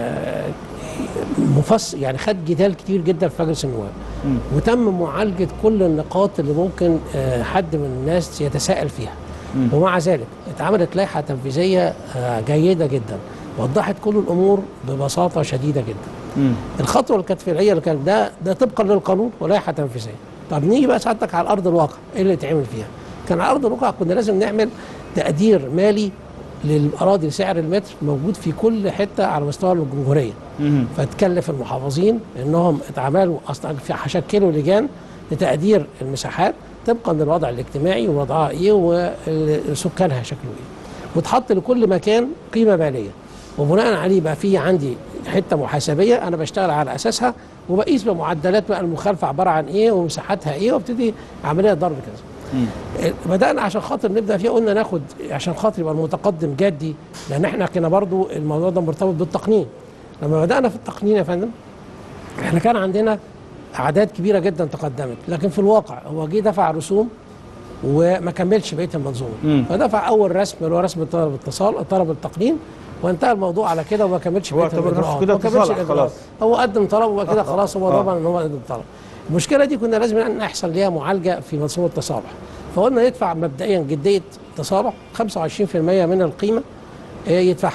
مفصل، يعني خد جدال كتير جدا في مجلس النواب وتم معالجه كل النقاط اللي ممكن حد من الناس يتساءل فيها. ومع ذلك اتعملت لائحه تنفيذيه جيده جدا وضحت كل الامور ببساطه شديده جدا. الخطوه اللي كانت فعليه اللي كان ده طبقا للقانون ولائحه تنفيذيه. طب نيجي بقى سعادتك على ارض الواقع، ايه اللي اتعمل فيها؟ كان على ارض الواقع كنا لازم نعمل تقدير مالي للاراضي سعر المتر موجود في كل حته على مستوى الجمهوريه. فتكلف المحافظين انهم اتعملوا اصلا هشكلوا لجان لتقدير المساحات طبقا للوضع الاجتماعي ووضعها ايه وسكانها شكله ايه. وتحط لكل مكان قيمه ماليه وبناء عليه بقى في عندي حته محاسبيه انا بشتغل على اساسها وبقيس بمعدلات بقى المخالفه عباره عن ايه ومساحتها ايه وابتدي عمليه ضرب كذا. بدانا عشان خاطر نبدا فيها، قلنا ناخد عشان خاطر يبقى المتقدم جدي، لان احنا كنا برضو الموضوع ده مرتبط بالتقنين. لما بدانا في التقنين يا فندم احنا كان عندنا اعداد كبيره جدا تقدمت، لكن في الواقع هو جه دفع رسوم وما كملش بقيه المنظومه. فدفع اول رسم اللي هو رسم طلب الاتصال، طلب التقنين، وانتهى الموضوع على كده وما كملش بقيه الاجراءات. كده اتصال خلاص، هو قدم طلب وبقى كده خلاص هو ضمن ان هو قدم طلب. المشكله دي كنا لازم نحصل ليها معالجه في منظومه التصالح، فقلنا يدفع مبدئيا جديه تصالح 25% من القيمه يدفعها،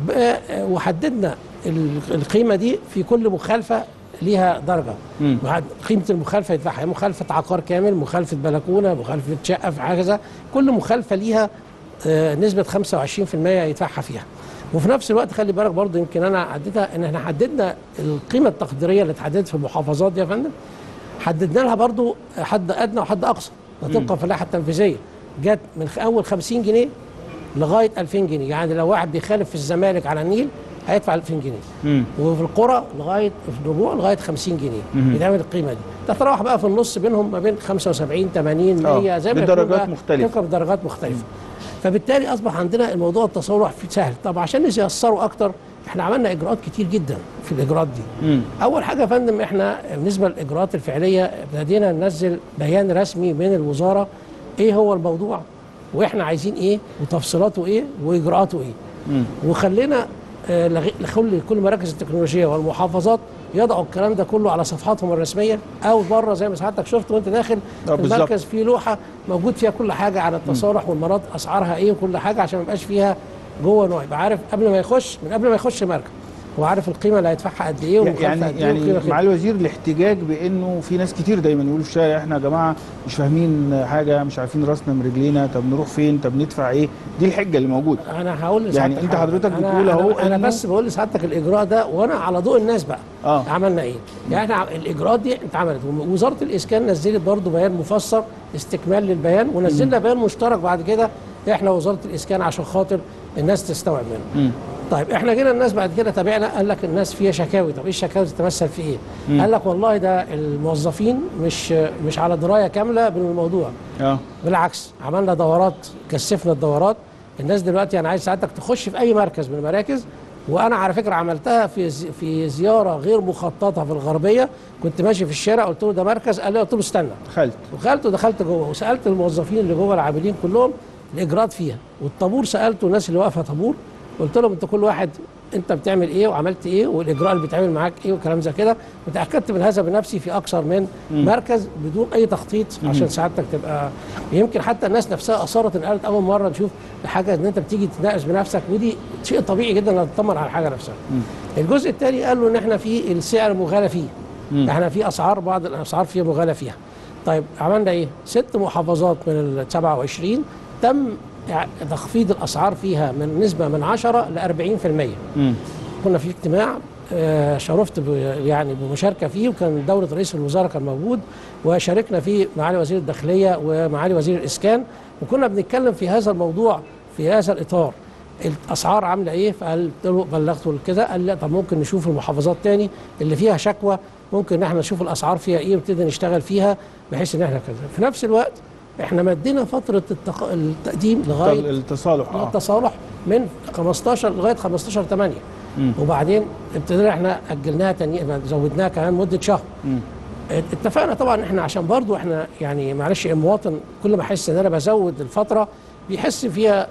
وحددنا القيمه دي في كل مخالفه ليها درجه. قيمه المخالفه يدفعها، مخالفه عقار كامل، مخالفه بلكونه، مخالفه شقه في هكذا، كل مخالفه ليها نسبه 25% يدفعها فيها. وفي نفس الوقت خلي بالك برضه يمكن انا عديتها ان احنا حددنا القيمه التقديريه اللي اتحددت في المحافظات دي يا فندم، حددنا لها برضه حد ادنى وحد اقصى وطبقا في اللائحه التنفيذيه، جت من اول 50 جنيه لغايه 2000 جنيه، يعني لو واحد بيخالف في الزمالك على النيل هيدفع 2000 جنيه، وفي القرى لغايه في الربوع لغايه 50 جنيه يتعمل القيمه دي، تتراوح بقى في النص بينهم ما بين 75 80 100 زي ما بدرجات مختلفه، بدرجات مختلفه. فبالتالي اصبح عندنا الموضوع التصالح فيه سهل. طب عشان نيسره اكتر احنا عملنا اجراءات كتير جدا في الاجراءات دي. اول حاجه يا فندم احنا بالنسبه للاجراءات الفعليه ابتدينا ننزل بيان رسمي من الوزاره ايه هو الموضوع واحنا عايزين ايه وتفصيلاته ايه واجراءاته ايه. وخلينا كل مراكز التكنولوجيا والمحافظات يضعوا الكلام ده كله على صفحاتهم الرسميه او بره زي ما سعادتك شفت وانت داخل المركز في لوحه موجود فيها كل حاجه على التصالح والمناطق اسعارها ايه وكل حاجه، عشان ما يبقاش فيها جوه نوع، يبقى عارف قبل ما يخش مركز هو عارف القيمه اللي هيدفعها قد ايه يعني معالي الوزير الاحتجاج بانه في ناس كتير دايما يقولوا في الشارع احنا يا جماعه مش فاهمين حاجه، مش عارفين راسنا من رجلينا، طب نروح فين، طب ندفع ايه، دي الحجه اللي موجوده. انا هقول يعني انت حضرتك بتقول اهو انا بس بقول لسعادتك الاجراء ده وانا على ضوء الناس بقى عملنا ايه. يعني احنا الاجراءات دي اتعملت، ووزاره الاسكان نزلت برضه بيان مفسر استكمال للبيان، ونزلنا بيان مشترك بعد كده احنا وزاره الاسكان عشان خاطر الناس تستوعب منه. طيب احنا جينا الناس بعد كده تابعنا، قال لك الناس فيها شكاوي. طب ايه الشكاوي تتمثل في ايه؟ قال لك والله ده الموظفين مش على درايه كامله بالموضوع. بالعكس عملنا دورات، كثفنا الدورات. الناس دلوقتي انا عايز ساعتك تخش في اي مركز من المراكز، وانا على فكره عملتها في زياره غير مخططه في الغربيه، كنت ماشي في الشارع قلت له ده مركز، قلت له استنى، دخلت ودخلت جوه وسالت الموظفين اللي جوه العاملين كلهم الاجراءات فيها، والطابور سالته الناس اللي واقفه طابور قلت لهم انت كل واحد انت بتعمل ايه وعملت ايه والاجراء اللي بيتعمل معاك ايه وكلام زي كده، وتاكدت من هذا بنفسي في اكثر من مركز بدون اي تخطيط عشان سعادتك تبقى. يمكن حتى الناس نفسها اصرت ان قالت اول مره نشوف حاجه ان انت بتيجي تناقش بنفسك، ودي شيء طبيعي جدا انك تطمن على الحاجه نفسها. الجزء الثاني قالوا ان احنا في السعر مغالى فيه، احنا في اسعار بعض الاسعار فيها مغالى فيها. طيب عملنا ايه؟ 6 محافظات من ال 27 تم تخفيض الاسعار فيها من نسبه من 10 ل 40%. كنا في اجتماع شرفت يعني بمشاركه فيه، وكان دوله رئيس الوزراء كان موجود، وشاركنا فيه معالي وزير الداخليه ومعالي وزير الاسكان، وكنا بنتكلم في هذا الموضوع في هذا الاطار. الاسعار عامله ايه؟ فقلت له بلغته كده، قال لا طب ممكن نشوف المحافظات تاني اللي فيها شكوى، ممكن ان احنا نشوف الاسعار فيها ايه ونبتدي نشتغل فيها بحيث ان احنا كذا. في نفس الوقت احنا مدينا فتره التقديم لغايه التصالح من 15 لغايه 15/8، وبعدين ابتدينا احنا اجلناها تاني، زودناها كمان مده شهر. اتفقنا طبعا احنا عشان برضو احنا يعني معلش المواطن كل ما احس ان انا بزود الفتره بيحس فيها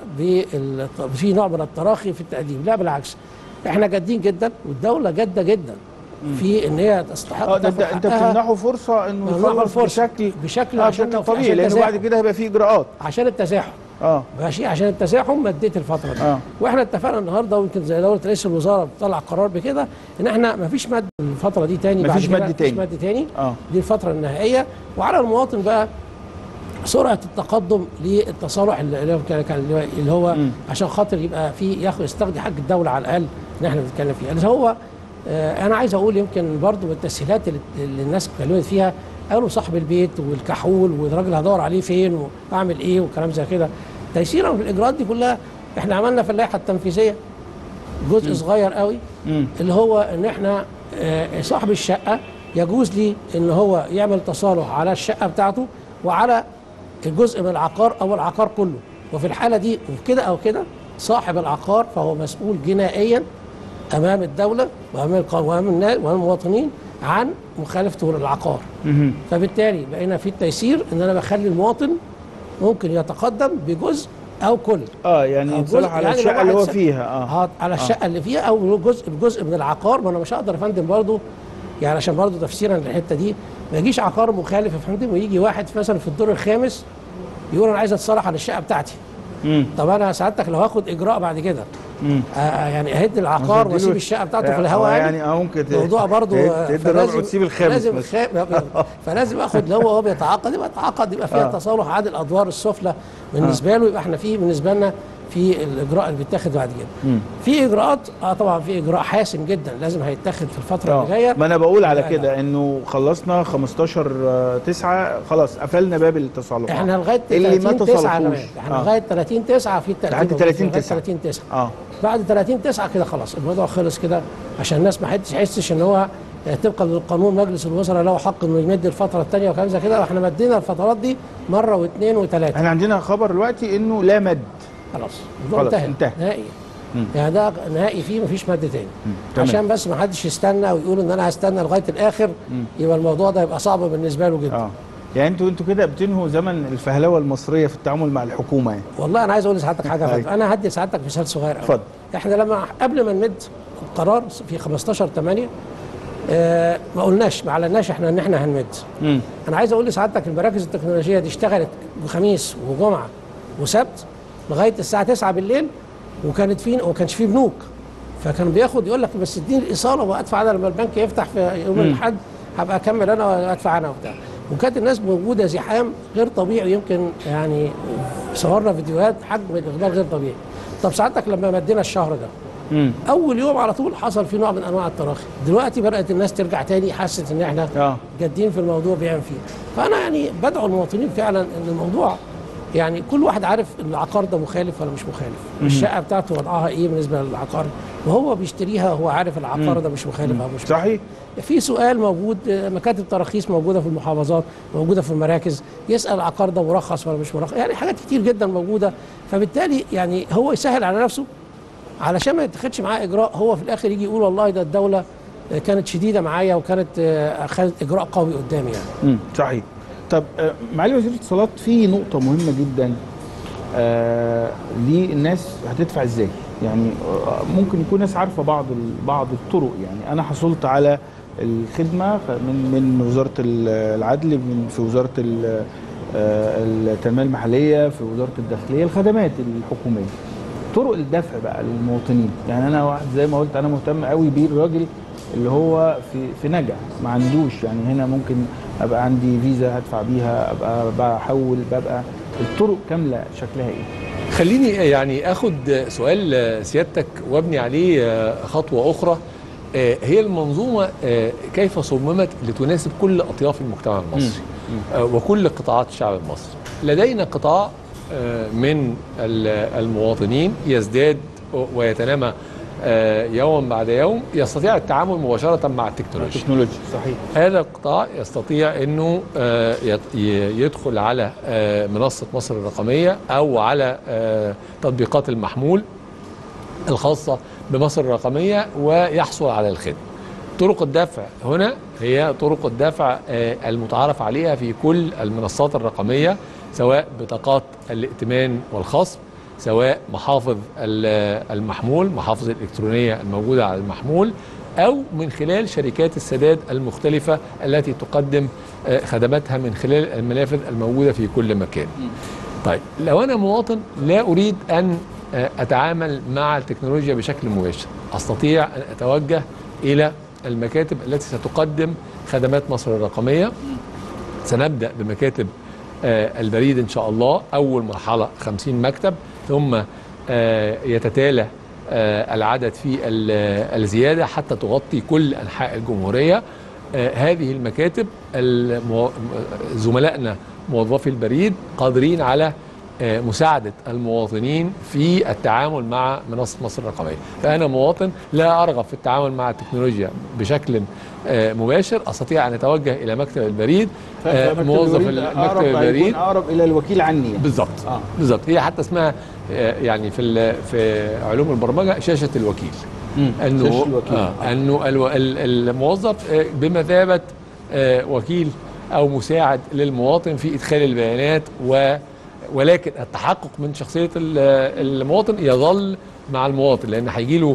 في نوع من التراخي في التقديم. لا بالعكس، احنا جادين جدا والدوله جاده جدا في ان هي تستحق انت بتمنحه فرصه انه يخلص بشكل عشان طبيعي، لانه بعد كده هيبقى في اجراءات عشان التزاحم. ماشي، عشان التزاحم مديت الفتره دي. واحنا اتفقنا النهارده، ويمكن زي دوله رئيس الوزراء طلع قرار بكده ان احنا ما فيش مد الفتره دي تاني، ما فيش مد تاني. دي الفتره النهائيه، وعلى المواطن بقى سرعه التقدم للتصالح اللي هو عشان خاطر يبقى في يستخدم حق الدوله على الاقل ان احنا بنتكلم فيها. اللي هو انا عايز اقول يمكن برضو من التسهيلات اللي الناس اتكلمت فيها، قالوا صاحب البيت والكحول والراجل هدور عليه فين واعمل ايه وكلام زي كده. تيسيرا في الاجراءات دي كلها احنا عملنا في اللائحه التنفيذيه جزء صغير قوي، اللي هو ان احنا صاحب الشقه يجوز لي ان هو يعمل تصالح على الشقه بتاعته وعلى الجزء من العقار او العقار كله. وفي الحاله دي كده او كده صاحب العقار فهو مسؤول جنائيا امام الدوله وامام المواطنين عن مخالفته للعقار. فبالتالي بقينا في التيسير ان انا بخلي المواطن ممكن يتقدم بجزء او كل يعني يتصالح على الشقه اللي هو فيها على الشقه اللي فيها او جزء من العقار. ما انا مش هقدر يا فندم برضه يعني عشان برضه تفسيرا للحته دي ما يجيش عقار مخالف يا فندم ويجي واحد مثلا في الدور الخامس يقول انا عايز اتصالح على الشقه بتاعتي. طب انا سعادتك لو هاخد اجراء بعد كده يعني اهد العقار واسيب الشقه بتاعته في الهواء يعني ممكن الموضوع برضه تدي الربع وتسيب الخامس فلازم اخد لو هو بيتعاقد يبقى فيها تصالح عادل الادوار السفلى بالنسبه له. يبقى احنا بالنسبه لنا في الاجراء اللي بيتاخد بعد كده في اجراءات طبعا في اجراء حاسم جدا لازم هيتاخد في الفتره اللي جايه. ما انا بقول على كده انه خلصنا 15/9 خلاص قفلنا باب التصالح. احنا لغايه 30/9 احنا لغايه 30/9 في لحد 30/9 بعد 30/9 كده خلاص الموضوع خلص كده عشان الناس ما حدش يحسش ان هو طبقا للقانون مجلس الوزراء له حق انه يمد الفتره الثانيه وكلام زي كده. واحنا مدينا الفترات دي مره واثنين وثلاثه. احنا عندنا خبر دلوقتي انه لا مد خلاص انتهى نهائي. يعني ده نهائي فيه مفيش مد تاني عشان بس ما حدش يستنى ويقول ان انا هستنى لغايه الاخر يبقى الموضوع ده يبقى صعب بالنسبه له جدا. يعني انتوا كده بتنهوا زمن الفهلوه المصريه في التعامل مع الحكومه يعني. والله انا عايز اقول لسعادتك حاجه انا هدي سعادتك مثال صغير قوي. اتفضل. احنا لما قبل ما نمد القرار في 15/8 ما قلناش ما اعلناش احنا ان احنا هنمد. انا عايز اقول لسعادتك المراكز التكنولوجيه دي اشتغلت خميس وجمعه وسبت لغايه الساعه 9 بالليل وما كانش فيه بنوك. فكان بياخد يقول لك بس اديني الايصاله وادفع انا لما البنك يفتح في يوم الاحد هبقى اكمل انا وادفع انا وبتاع. وكانت الناس موجوده زحام غير طبيعي. يمكن يعني صورنا فيديوهات حجم الاقبال غير طبيعي. طب ساعتك لما مدينا الشهر ده اول يوم على طول حصل فيه نوع من انواع التراخي. دلوقتي بدات الناس ترجع تاني حست ان احنا جادين في الموضوع بيعمل فيه. فانا يعني بدعو المواطنين فعلا ان الموضوع يعني كل واحد عارف ان العقار ده مخالف ولا مش مخالف. الشقه بتاعته وضعها ايه بالنسبه للعقار وهو بيشتريها هو عارف العقار ده مش مخالف او مش صحيح. في سؤال موجود مكاتب تراخيص موجوده في المحافظات موجوده في المراكز يسال العقار ده مرخص ولا مش مرخص. يعني حاجات كتير جدا موجوده. فبالتالي يعني هو يسهل على نفسه علشان ما يتخدش معاه اجراء هو في الاخر يجي يقول والله ده الدوله كانت شديده معايا وكانت اخذت اجراء قوي قدامي يعني. صحيح. طب معالي وزير الاتصالات في نقطه مهمه جدا للناس هتدفع ازاي؟ يعني ممكن يكون ناس عارفه بعض الطرق. يعني انا حصلت على الخدمه من وزاره العدل في وزاره التنميه المحليه في وزاره الداخليه الخدمات الحكوميه. طرق الدفع بقى للمواطنين. يعني انا واحد زي ما قلت انا مهتم قوي بيه الراجل اللي هو في نجع ما عندوش. يعني هنا ممكن ابقى عندي فيزا هدفع بيها ابقى بحول ببقى الطرق كامله شكلها ايه؟ خليني يعني اخد سؤال سيادتك وابني عليه خطوه اخرى. هي المنظومه كيف صممت لتناسب كل اطياف المجتمع المصري وكل قطاعات الشعب المصري. لدينا قطاع من المواطنين يزداد ويتنامى يوم بعد يوم يستطيع التعامل مباشرة مع التكنولوجيا. صحيح. هذا القطاع يستطيع أنه يدخل على منصة مصر الرقمية أو على تطبيقات المحمول الخاصة بمصر الرقمية ويحصل على الخدمة. طرق الدفع هنا هي طرق الدفع المتعارف عليها في كل المنصات الرقمية سواء بطاقات الائتمان والخصم سواء محافظ المحمول محافظ الإلكترونية الموجودة على المحمول أو من خلال شركات السداد المختلفة التي تقدم خدماتها من خلال المنافذ الموجودة في كل مكان. طيب لو أنا مواطن لا أريد أن أتعامل مع التكنولوجيا بشكل مباشر أستطيع أن أتوجه إلى المكاتب التي ستقدم خدمات مصر الرقمية. سنبدأ بمكاتب البريد إن شاء الله. أول مرحلة 50 مكتب ثم يتتالى العدد في الزيادة حتى تغطي كل أنحاء الجمهورية. هذه المكاتب زملائنا موظفي البريد قادرين على مساعدة المواطنين في التعامل مع منصة مصر الرقمية. فأنا مواطن لا أرغب في التعامل مع التكنولوجيا بشكل مباشر، أستطيع أن أتوجه إلى مكتب البريد، موظف مكتب البريد أقرب إلى الوكيل عني يعني. بالضبط. بالضبط، هي حتى اسمها يعني في علوم البرمجة شاشة الوكيل. أنه أنه الموظف بمثابة وكيل أو مساعد للمواطن في إدخال البيانات، ولكن التحقق من شخصية المواطن يظل مع المواطن، لأن هيجي له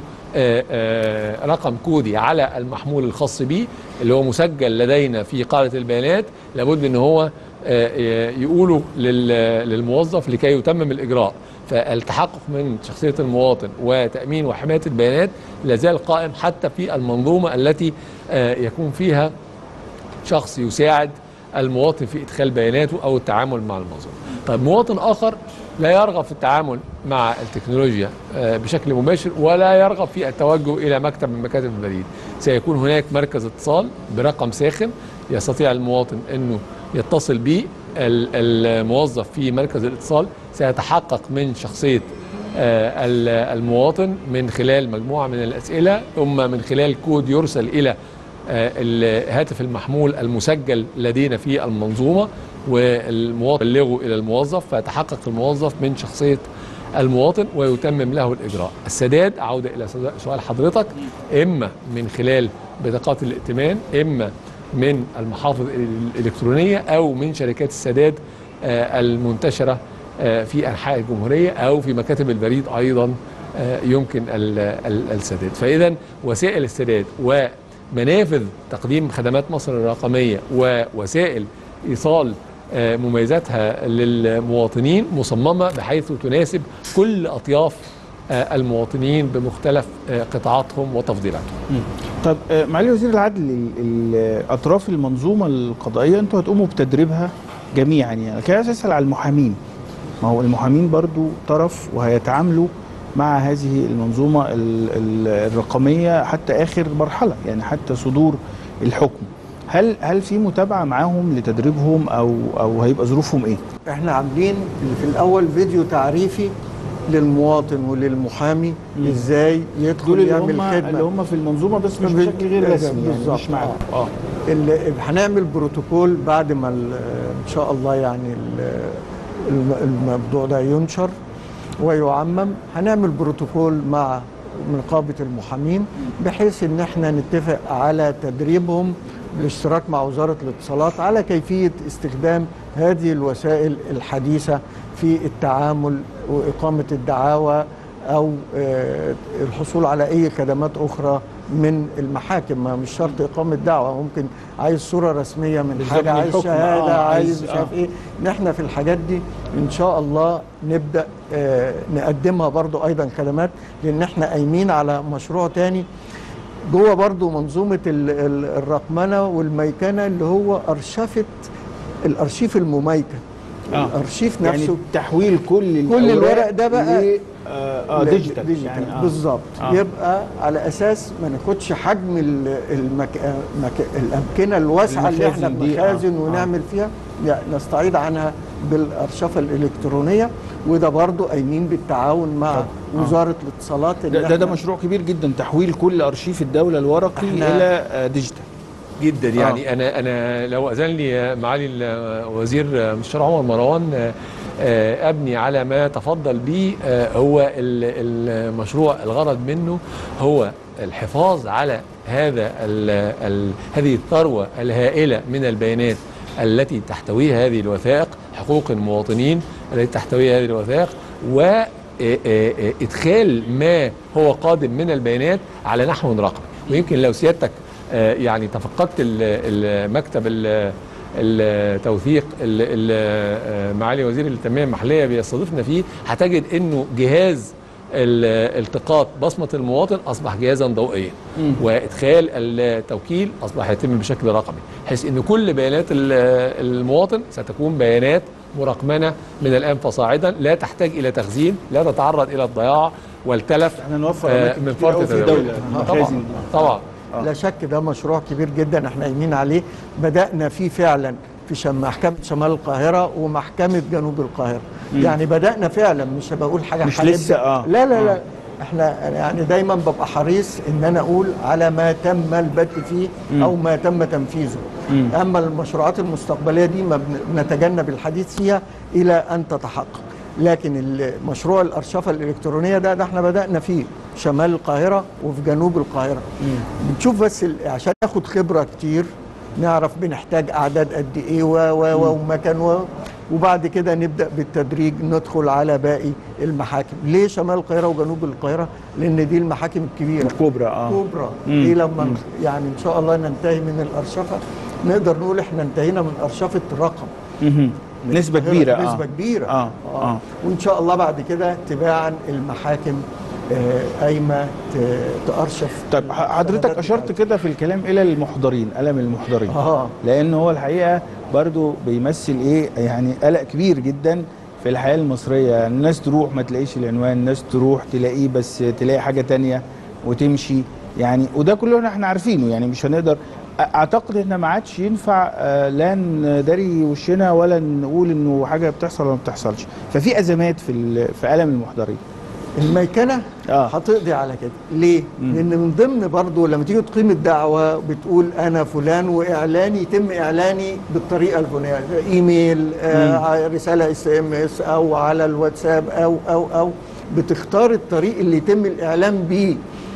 رقم كودي على المحمول الخاص به اللي هو مسجل لدينا في قاعدة البيانات، لابد ان هو يقوله للموظف لكي يتمم الإجراء. فالتحقق من شخصية المواطن وتأمين وحماية البيانات لازال قائم حتى في المنظومة التي يكون فيها شخص يساعد المواطن في إدخال بياناته أو التعامل مع المنظومة. طيب مواطن آخر لا يرغب في التعامل مع التكنولوجيا بشكل مباشر ولا يرغب في التوجه إلى مكتب من مكاتب البريد، سيكون هناك مركز اتصال برقم ساخن يستطيع المواطن أنه يتصل به. الموظف في مركز الاتصال سيتحقق من شخصية المواطن من خلال مجموعة من الأسئلة، ثم من خلال كود يرسل إلى الهاتف المحمول المسجل لدينا في المنظومة، والمواطن يبلغه إلى الموظف، فيتحقق الموظف من شخصية المواطن ويتمم له الإجراء. السداد، عودة إلى سؤال حضرتك، إما من خلال بطاقات الائتمان، إما من المحافظ الإلكترونية، أو من شركات السداد المنتشرة في أنحاء الجمهورية، أو في مكاتب البريد أيضا يمكن السداد. فإذا وسائل السداد ومنافذ تقديم خدمات مصر الرقمية ووسائل إيصال مميزاتها للمواطنين مصممة بحيث تناسب كل أطياف المواطنين بمختلف قطاعاتهم وتفضيلاتهم. طب معالي وزير العدل، أطراف المنظومة القضائية أنتوا هتقوموا بتدريبها جميعا، يعني كده أسأل على المحامين، ما هو المحامين برضو طرف وهيتعاملوا مع هذه المنظومة الرقمية حتى آخر مرحلة، يعني حتى صدور الحكم. هل في متابعة معاهم لتدريبهم أو هيبقى ظروفهم إيه؟ احنا عاملين في الأول فيديو تعريفي للمواطن وللمحامي ازاي يدخل يعمل خدمه، اللي هم في المنظومه بس مش بشكل غير رسمي، يعني مش معاهم. اللي هنعمل بروتوكول بعد ما ان شاء الله يعني الموضوع ده ينشر ويعمم. هنعمل بروتوكول مع نقابه المحامين بحيث ان احنا نتفق على تدريبهم بالاشتراك مع وزاره الاتصالات على كيفيه استخدام هذه الوسائل الحديثه في التعامل وإقامة الدعاوى أو الحصول على أي خدمات أخرى من المحاكم. ما مش شرط إقامة دعوة، ممكن عايز صورة رسمية من حاجة، عايز شهادة، عايز مش عارف إيه. نحن في الحاجات دي إن شاء الله نبدأ نقدمها برضو أيضا خدمات، لأن احنا قايمين على مشروع تاني جوه برضو منظومة الرقمنة والميكنة اللي هو الأرشيف المميكن. الارشيف نفسه يعني تحويل كل الورق ده بقى ديجيتال يعني بالظبط. يبقى على اساس ما ناخدش حجم الامكنه الواسعه اللي احنا بنخازن ونعمل فيها، لا نستعيض عنها بالارشفه الالكترونيه. وده برضو قايمين بالتعاون مع وزاره الاتصالات. ده مشروع كبير جدا، تحويل كل ارشيف الدوله الورقي الى ديجيتال جدا. يعني انا لو اذن لي معالي الوزير مستشار عمر مروان ابني على ما تفضل به، هو المشروع الغرض منه هو الحفاظ على هذه الثروه الهائله من البيانات التي تحتويها هذه الوثائق، حقوق المواطنين التي تحتويها هذه الوثائق، وادخال ما هو قادم من البيانات على نحو رقمي. ويمكن لو سيادتك يعني تفقدت المكتب التوثيق معالي وزير التنمية المحلية بيستضيفنا فيه، هتجد انه جهاز التقاط بصمة المواطن اصبح جهازا ضوئيا، وادخال التوكيل اصبح يتم بشكل رقمي، حيث ان كل بيانات المواطن ستكون بيانات مرقمنة من الان فصاعدا، لا تحتاج الى تخزين، لا تتعرض الى الضياع والتلف احنا نوفر من فرط الدولة. طبعا. لا شك ده مشروع كبير جدا احنا قايمين عليه، بدأنا فيه فعلا في محكمة شمال القاهرة ومحكمة جنوب القاهرة. يعني بدأنا فعلا، مش بقول حاجة مش لسه لا احنا يعني دايما ببقى حريص ان انا اقول على ما تم البت فيه او ما تم تنفيذه. اما المشروعات المستقبلية دي ما بنتجنب الحديث فيها الى ان تتحقق. لكن مشروع الارشفة الالكترونية ده احنا بدأنا فيه شمال القاهرة وفي جنوب القاهرة. بنشوف بس عشان ناخد خبرة كتير، نعرف بنحتاج اعداد قد ايه ومكان وبعد كده نبدا بالتدريج ندخل على باقي المحاكم. ليه شمال القاهره وجنوب القاهره؟ لان دي المحاكم الكبيره الكبرى. كبرى دي لما يعني ان شاء الله ننتهي من الارشفه، نقدر نقول احنا انتهينا من ارشفه الرقم. نسبه كبيره. نسبه كبيره. وان شاء الله بعد كده تباعا المحاكم قايمه تأرشف. طيب حضرتك اشرت كده في الكلام الى المحضرين، قلم المحضرين. لان هو الحقيقه برضو بيمثل ايه يعني قلق كبير جدا في الحياه المصريه. يعني الناس تروح ما تلاقيش العنوان، الناس تروح تلاقيه بس تلاقي حاجه تانية وتمشي يعني، وده كله احنا عارفينه يعني مش هنقدر. اعتقد ان ما عادش ينفع لا نداري وشنا ولا نقول انه حاجه بتحصل ولا ما بتحصلش. ففي ازمات في قلم المحضرين. الميكنه هتقضي على كده. ليه؟ لان من ضمن برضه لما تيجي تقيم الدعوه بتقول انا فلان واعلاني يتم اعلاني بالطريقه الفلانيه، ايميل، رساله SMS او على الواتساب او بتختار الطريق اللي يتم الاعلان بيه.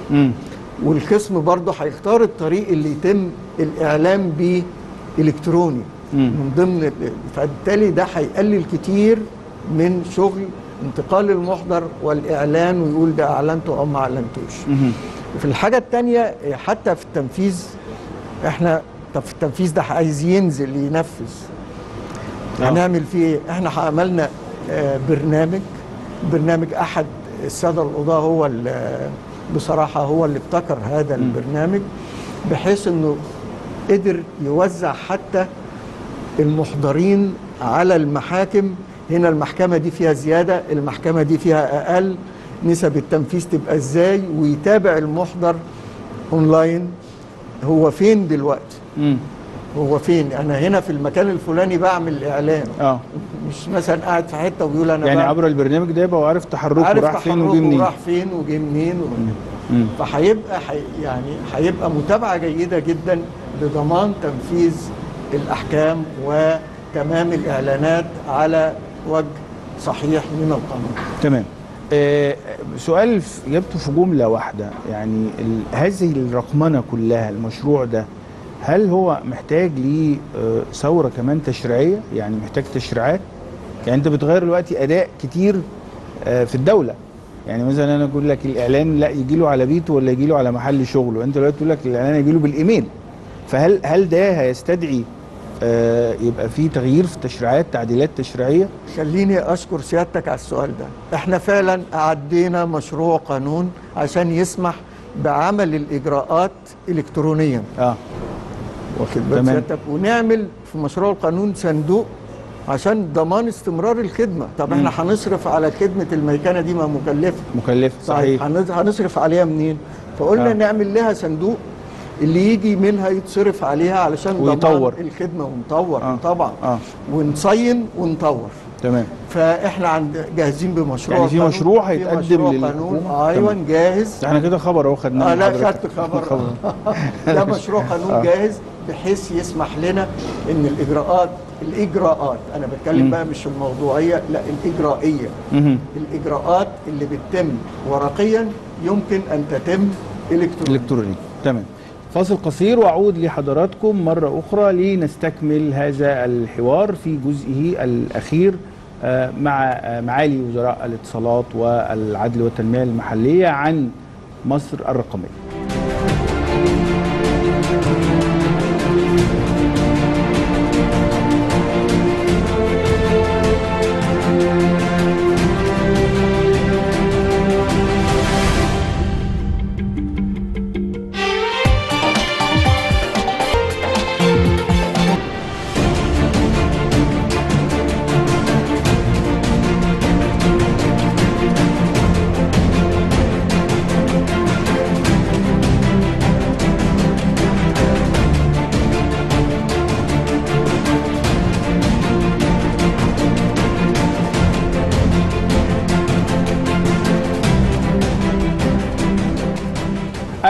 والقسم برضه هيختار الطريق اللي يتم الاعلان بيه الكتروني من ضمن. فبالتالي ده هيقلل كتير من شغل انتقال المحضر والإعلان ويقول ده أعلنته أو ما أعلنتوش. وفي الحاجة التانية حتى في التنفيذ، احنا طب في التنفيذ ده عايز ينزل ينفذ، هنعمل فيه ايه؟ احنا عملنا برنامج أحد السادة القضاة هو بصراحة هو اللي ابتكر هذا البرنامج، بحيث انه قدر يوزع حتى المحضرين على المحاكم. هنا المحكمة دي فيها زيادة، المحكمة دي فيها أقل، نسب التنفيذ تبقى إزاي، ويتابع المحضر أونلاين هو فين دلوقتي. هو فين؟ أنا هنا في المكان الفلاني بعمل إعلان. مش مثلا قاعد في حتة ويقول أنا يعني عبر البرنامج ده يبقى عارف تحركه وراح فين وجه منين. وراح فين وجه منين. فهيبقى يعني هيبقى متابعة جيدة جدا لضمان تنفيذ الأحكام وتمام الإعلانات على وجه صحيح من القانون. تمام. سؤال اجابته في جمله واحده، يعني هذه الرقمنه كلها المشروع ده هل هو محتاج ليه ثوره كمان تشريعيه؟ يعني محتاج تشريعات؟ يعني انت بتغير دلوقتي اداء كتير في الدوله. يعني مثلا انا اقول لك الاعلان لا يجي له على بيته ولا يجي له على محل شغله، انت دلوقتي تقول لك الاعلان يجي له بالايميل. فهل ده هيستدعي يبقى في تغيير في التشريعات، تعديلات تشريعيه؟ خليني اشكر سيادتك على السؤال ده. احنا فعلا اعدينا مشروع قانون عشان يسمح بعمل الاجراءات الكترونيا. واخد بال سيادتك، ونعمل في مشروع القانون صندوق عشان ضمان استمرار الخدمه. طب احنا هنصرف على خدمه الميكنه دي، ما مكلفه صحيح. هنصرف عليها منين؟ فقلنا نعمل لها صندوق اللي يجي منها يتصرف عليها علشان ويطور ضمان الخدمه ونطور. طبعا ونصين ونطور. تمام. فاحنا جاهزين بمشروع، يعني في مشروع هيتقدم للحكومه. ايوه جاهز. احنا كده خبر اهو خدناه. لا خدت خبر. ده مشروع قانون جاهز بحيث يسمح لنا ان الاجراءات انا بتكلم بقى مش الموضوعيه، لا الاجرائيه. الاجراءات اللي بتتم ورقيا يمكن ان تتم الكترونيا. تمام. فاصل قصير واعود لحضراتكم مره اخرى لنستكمل هذا الحوار في جزئه الاخير مع معالي وزراء الاتصالات والعدل والتنميه المحليه عن مصر الرقميه.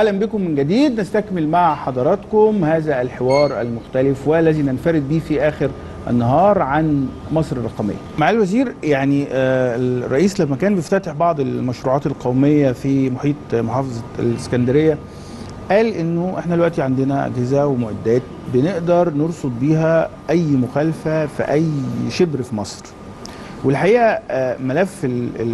اهلا بكم من جديد، نستكمل مع حضراتكم هذا الحوار المختلف والذي ننفرد به في اخر النهار عن مصر الرقميه. معالي الوزير، يعني الرئيس لما كان بيفتتح بعض المشروعات القوميه في محيط محافظه الاسكندريه قال انه احنا دلوقتي عندنا اجهزه ومعدات بنقدر نرصد بيها اي مخالفه في اي شبر في مصر. والحقيقه ملف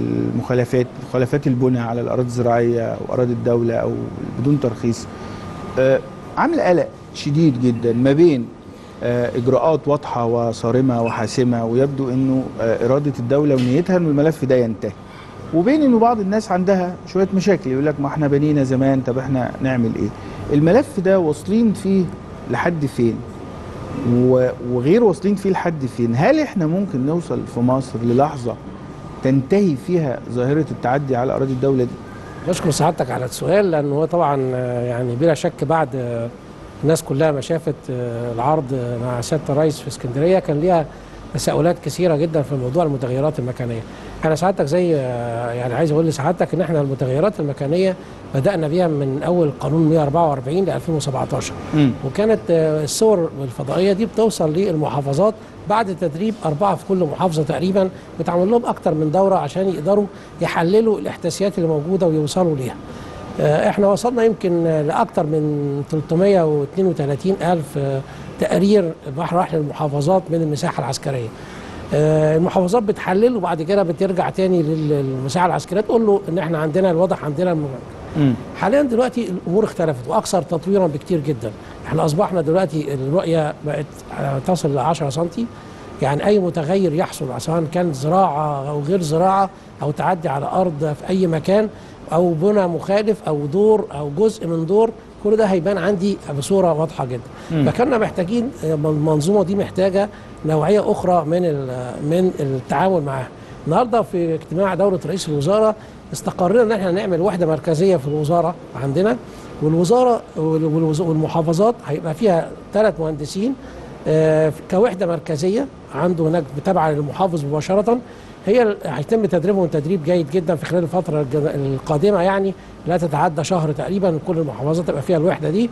مخالفات البناء على الاراضي الزراعيه او اراضي الدوله او بدون ترخيص عامل قلق شديد جدا ما بين اجراءات واضحه وصارمه وحاسمه ويبدو انه اراده الدوله ونيتها انه الملف ده ينتهي، وبين انه بعض الناس عندها شويه مشاكل، يقول لك ما احنا بنينا زمان، طب احنا نعمل ايه؟ الملف ده واصلين فيه لحد فين؟ وغير واصلين فيه لحد فين؟ هل احنا ممكن نوصل في مصر للحظه تنتهي فيها ظاهره التعدي على اراضي الدوله دي؟ بشكر سعادتك على السؤال، لانه هو طبعا يعني بلا شك بعد الناس كلها ما شافت العرض مع سياده الرئيس في اسكندريه كان ليها تساؤلات كثيره جدا في موضوع المتغيرات المكانيه. انا سعادتك زي يعني عايز اقول لسعادتك ان احنا المتغيرات المكانيه بدانا بيها من اول قانون 144 ل 2017 وكانت الصور الفضائيه دي بتوصل للمحافظات بعد تدريب 4 في كل محافظه تقريبا، بتعمل لهم اكتر من دوره عشان يقدروا يحللوا الاحداثيات اللي موجوده ويوصلوا ليها. احنا وصلنا يمكن لاكثر من 332 ألف تقرير راح للمحافظات من المساحه العسكريه. المحافظات بتحلل وبعد كده بترجع تاني للمساحه العسكريه تقول له ان احنا عندنا الواضح عندنا حاليا دلوقتي الامور اختلفت واكثر تطويرا بكتير جدا. احنا اصبحنا دلوقتي الرؤيه بقت تصل ل 10 سم، يعني اي متغير يحصل سواء كان زراعه او غير زراعه او تعدي على ارض في اي مكان او بنى مخالف او دور او جزء من دور، كل ده هيبان عندي بصوره واضحه جدا. فكنا محتاجين المنظومه دي محتاجه نوعيه اخرى من التعامل معاها. النهارده في اجتماع دوله رئيس الوزراء استقرينا ان احنا نعمل وحده مركزيه في الوزاره عندنا، والوزاره والمحافظات هيبقى فيها 3 مهندسين كوحده مركزيه عنده هناك تابعه للمحافظ مباشره. هيتم تدريبهم تدريب جيد جدا في خلال الفتره القادمه، يعني لا تتعدى شهر تقريبا. كل المحافظات تبقى فيها الوحده دي،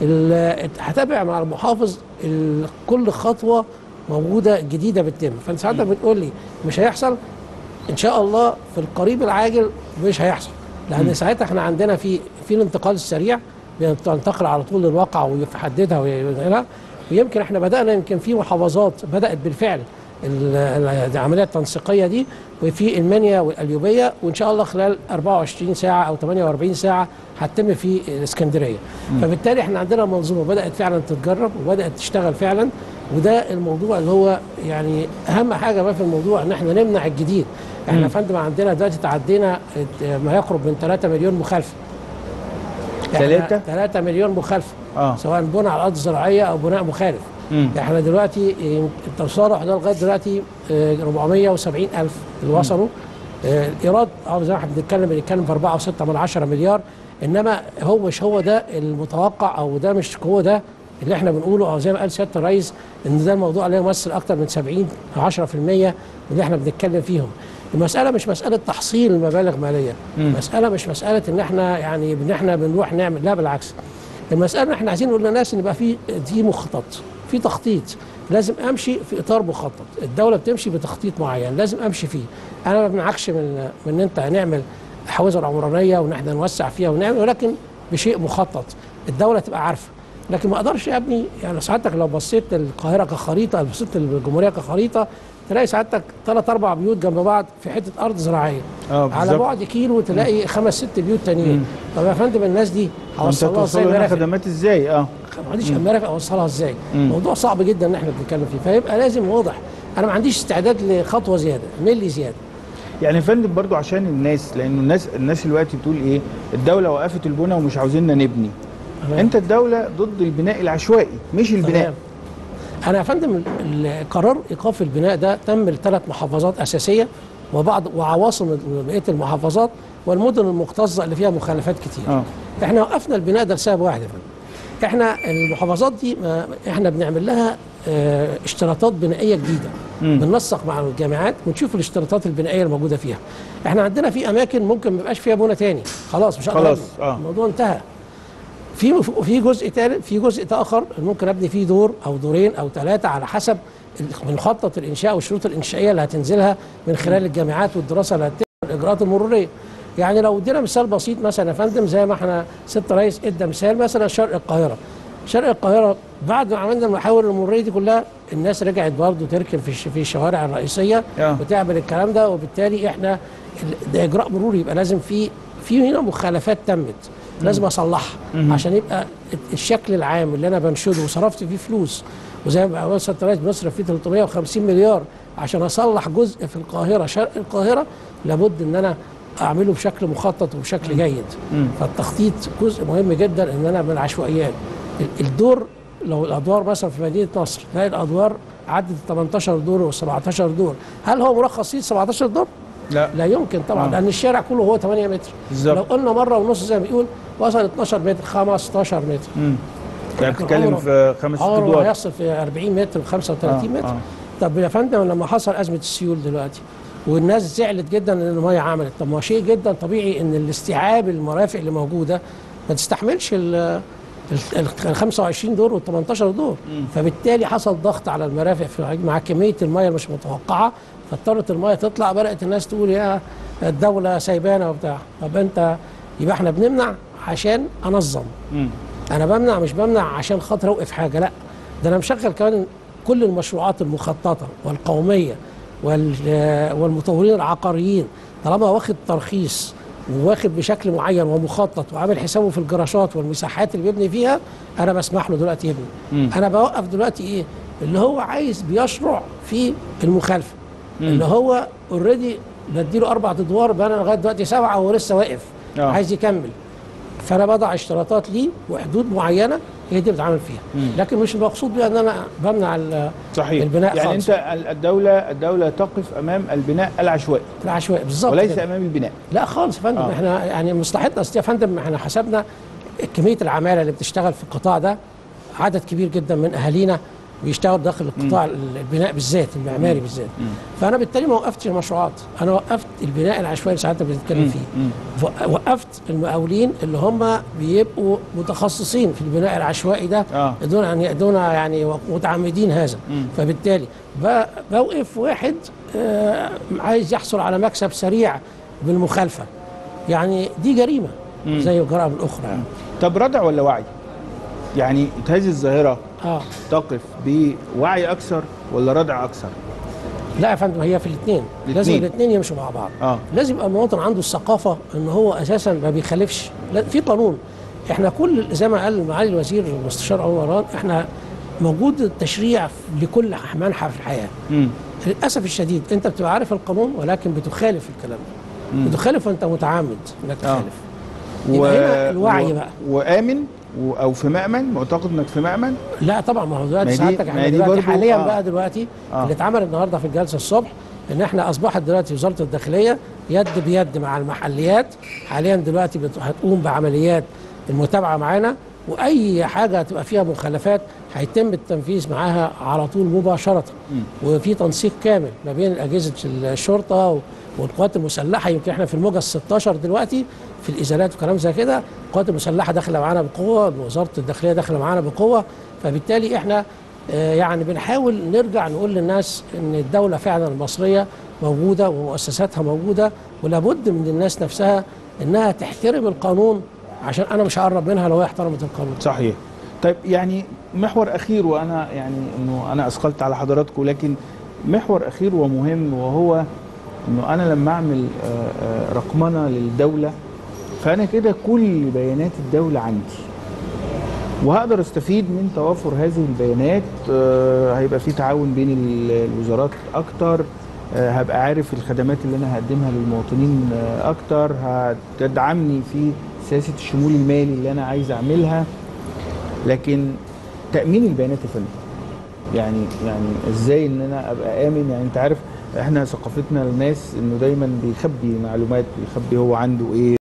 هتابع مع المحافظ كل خطوه موجوده جديده بتتم. فانت ساعتها بتقول لي مش هيحصل، ان شاء الله في القريب العاجل مش هيحصل، لان ساعتها احنا عندنا في الانتقال السريع، بننتقل على طول للواقع ويحددها ويغيرها. ويمكن احنا بدانا يمكن في محافظات بدات بالفعل العمليه التنسيقيه دي، وفي المنيا والقليوبيه، وان شاء الله خلال 24 ساعه او 48 ساعه هتتم في الاسكندريه. فبالتالي احنا عندنا منظومه بدات فعلا تتجرب وبدات تشتغل فعلا، وده الموضوع اللي هو يعني اهم حاجه بقى في الموضوع ان احنا نمنع الجديد. احنا يا فندم عندنا دلوقتي تعدينا ما يقرب من 3 مليون مخالفه. 3 مليون مخالفه سواء بناء على الارض الزراعيه او بناء مخالف. احنا دلوقتي التصالح ده لغايه دلوقتي 470 ألف اللي وصلوا. الايراد زي ما احنا بنتكلم في 4.6 مليار، انما هو مش هو ده المتوقع، او ده مش هو ده اللي احنا بنقوله، او زي ما قال سياده الرئيس ان ده الموضوع اللي يمثل اكثر من 70 أو 10% اللي احنا بنتكلم فيهم. المساله مش مساله تحصيل مبالغ ماليه، مساله مش مساله ان احنا يعني بنروح نعمل، لا بالعكس. المساله ان احنا عايزين نقول للناس ان يبقى في مخطط، في تخطيط، لازم امشي في اطار مخطط. الدوله بتمشي بتخطيط معين لازم امشي فيه. انا ما بنعكش من ان انت نعمل حوازر عمرانيه وان احنا نوسع فيها ونعمل، ولكن بشيء مخطط الدوله تبقى عارفه. لكن ما اقدرش ابني، يعني سعادتك لو بصيت القاهره كخريطه، بصيت الجمهوريه كخريطه، تلاقي سعادتك 3-4 بيوت جنب بعض في حته ارض زراعيه على بعد كيلو تلاقي 5-6 بيوت تانيين. طب يا فندم الناس دي هوصلها ازاي؟ خدمات ازاي؟ ما عنديش امارك اوصلها ازاي؟ موضوع صعب جدا ان احنا بنتكلم فيه، فيبقى لازم واضح. انا ما عنديش استعداد لخطوه زياده، ملي زياده. يعني يا فندم برضو عشان الناس، لانه الناس دلوقتي بتقول ايه؟ الدوله وقفت البناء ومش عاوزيننا نبني. انت الدوله ضد البناء العشوائي مش البناء. انا يا فندم قرار ايقاف البناء ده تم ل3 محافظات اساسيه وبعض وعواصم بقيه المحافظات والمدن المكتظه اللي فيها مخالفات كتير. احنا وقفنا البناء ده لسبب واحد يا فندم. احنا المحافظات دي احنا بنعمل لها اشتراطات بنائيه جديده، بننسق مع الجامعات ونشوف الاشتراطات البنائيه الموجوده فيها. احنا عندنا في اماكن ممكن ما يبقاش فيها بنى تاني، خلاص مش هقدر، الموضوع انتهى. في جزء ثالث، في جزء اخر ممكن ابني فيه دور او دورين او ثلاثه على حسب مخطط الانشاء والشروط الانشائيه اللي هتنزلها من خلال الجامعات والدراسه اللي هتتم الاجراءات المروريه. يعني لو ادينا مثال بسيط مثلا يا فندم، زي ما احنا ست رئيس ادى مثال مثلا شرق القاهره. شرق القاهره بعد ما عملنا المحاور المروريه دي كلها، الناس رجعت برضه تركن في الشوارع الرئيسيه وتعمل الكلام ده، وبالتالي احنا ده اجراء مروري، يبقى لازم في هنا مخالفات تمت لازم اصلحها عشان يبقى الشكل العام اللي انا بنشده وصرفت فيه فلوس، وزي ما وصلت الرئيس بنصرف فيه 350 مليار عشان اصلح جزء في القاهره شرق القاهره، لابد ان انا اعمله بشكل مخطط وبشكل جيد. فالتخطيط جزء مهم جدا، ان انا من العشوائيات الدور، لو الادوار مثلا في مدينه نصر تلاقي الادوار عدت 18 دور و 17 دور، هل هو مرخص فيه 17 دور؟ لا يمكن طبعا، لان الشارع كله هو 8 متر بالزبط. لو قلنا مره ونص زي ما بيقول وصل 12 متر 15 متر، يعني بتتكلم في 5 ادوار هيحصل في 40 متر و 35 متر. طب يا فندم لما حصل ازمه السيول دلوقتي والناس زعلت جدا ان الميه عملت، طب ما شيء جدا طبيعي ان الاستيعاب المرافق اللي موجوده ما تستحملش ال 25 دور وال 18 دور، فبالتالي حصل ضغط على المرافق مع كميه الميه مش متوقعه، فاضطرت الميه تطلع، بدات الناس تقول يا الدوله سايبانا وبتاع. طب انت يبقى احنا بنمنع عشان انظم، انا بمنع مش بمنع عشان خاطر اوقف حاجه، لا ده انا مشغل كمان كل المشروعات المخططه والقوميه والمطورين العقاريين، طالما واخد ترخيص وواخد بشكل معين ومخطط وعامل حسابه في الجراشات والمساحات اللي بيبني فيها، انا بسمح له دلوقتي يبني. انا بوقف دلوقتي ايه اللي هو عايز بيشرع في المخالفه، اللي هو اوريدي بديله 4 ادوار بقى، انا لغايه دلوقتي 7 وهو لسه واقف عايز يكمل، فانا بضع اشتراطات ليه وحدود معينه هي دي بتعامل فيها. لكن مش المقصود بيها ان انا بمنع صحيح. البناء يعني خالص. انت الدوله تقف امام البناء العشوائي بالظبط وليس كده. امام البناء. لا خالص يا فندم، احنا يعني مصلحتنا يا فندم، احنا حسبنا كميه العماله اللي بتشتغل في القطاع ده، عدد كبير جدا من اهالينا بيشتغل داخل القطاع البناء بالذات المعماري بالذات. فانا بالتالي ما وقفتش المشروعات، انا وقفت البناء العشوائي اللي ساعتها بنتكلم فيه. وقفت المقاولين اللي هم بيبقوا متخصصين في البناء العشوائي ده دون يعني متعمدين هذا. فبالتالي بوقف واحد عايز يحصل على مكسب سريع بالمخالفه، يعني دي جريمه زي الجرائم الاخرى يعني. طب ردع ولا وعي؟ يعني هذه الظاهرة تقف بوعي أكثر ولا ردع أكثر؟ لا يا فندم، هي في الاثنين، لازم الاثنين يمشوا مع بعض. لازم يبقى المواطن عنده الثقافة ان هو اساسا ما بيخالفش، في قانون. احنا كل زي ما قال معالي الوزير المستشار عمر مران، احنا موجود التشريع لكل منحى في الحياة. للأسف الشديد انت بتبقى عارف القانون ولكن بتخالف الكلام ده، بتخالف وانت متعمد انك تخالف. يبقى هنا الوعي بقى. وآمن او في مأمن، معتقد انك في مأمن؟ لا طبعا، ما هو دلوقتي ساعتك احنا دلوقتي حاليا بقى دلوقتي اللي اتعمل النهارده في الجلسه الصبح ان احنا اصبحت دلوقتي وزاره الداخليه يد بيد مع المحليات، حاليا دلوقتي هتقوم بعمليات المتابعه معانا، واي حاجه هتبقى فيها مخالفات هيتم التنفيذ معاها على طول مباشره. وفي تنسيق كامل ما بين اجهزه الشرطه والقوات المسلحه. يمكن احنا في الموجه ال 16 دلوقتي في الازالات وكلام زي كده، القوات المسلحه داخله معانا بقوه، وزاره الداخليه داخله معانا بقوه. فبالتالي احنا يعني بنحاول نرجع نقول للناس ان الدوله فعلا المصريه موجوده ومؤسساتها موجوده، ولابد من الناس نفسها انها تحترم القانون، عشان انا مش هقرب منها لو هي احترمت القانون. صحيح. طيب يعني محور اخير، وانا يعني انه انا اثقلت على حضراتكم، لكن محور اخير ومهم، وهو انه انا لما اعمل رقمنه للدوله، فانا كده كل بيانات الدوله عندي، وهقدر استفيد من توافر هذه البيانات. هيبقى في تعاون بين الوزارات اكتر، هبقى عارف الخدمات اللي انا هقدمها للمواطنين اكتر، هتدعمني في سياسه الشمول المالي اللي انا عايز اعملها. لكن تامين البيانات يا فندم، يعني ازاي ان انا ابقى امن؟ يعني انت عارف احنا ثقافتنا الناس انه دايما بيخبي معلومات، بيخبي هو عنده ايه.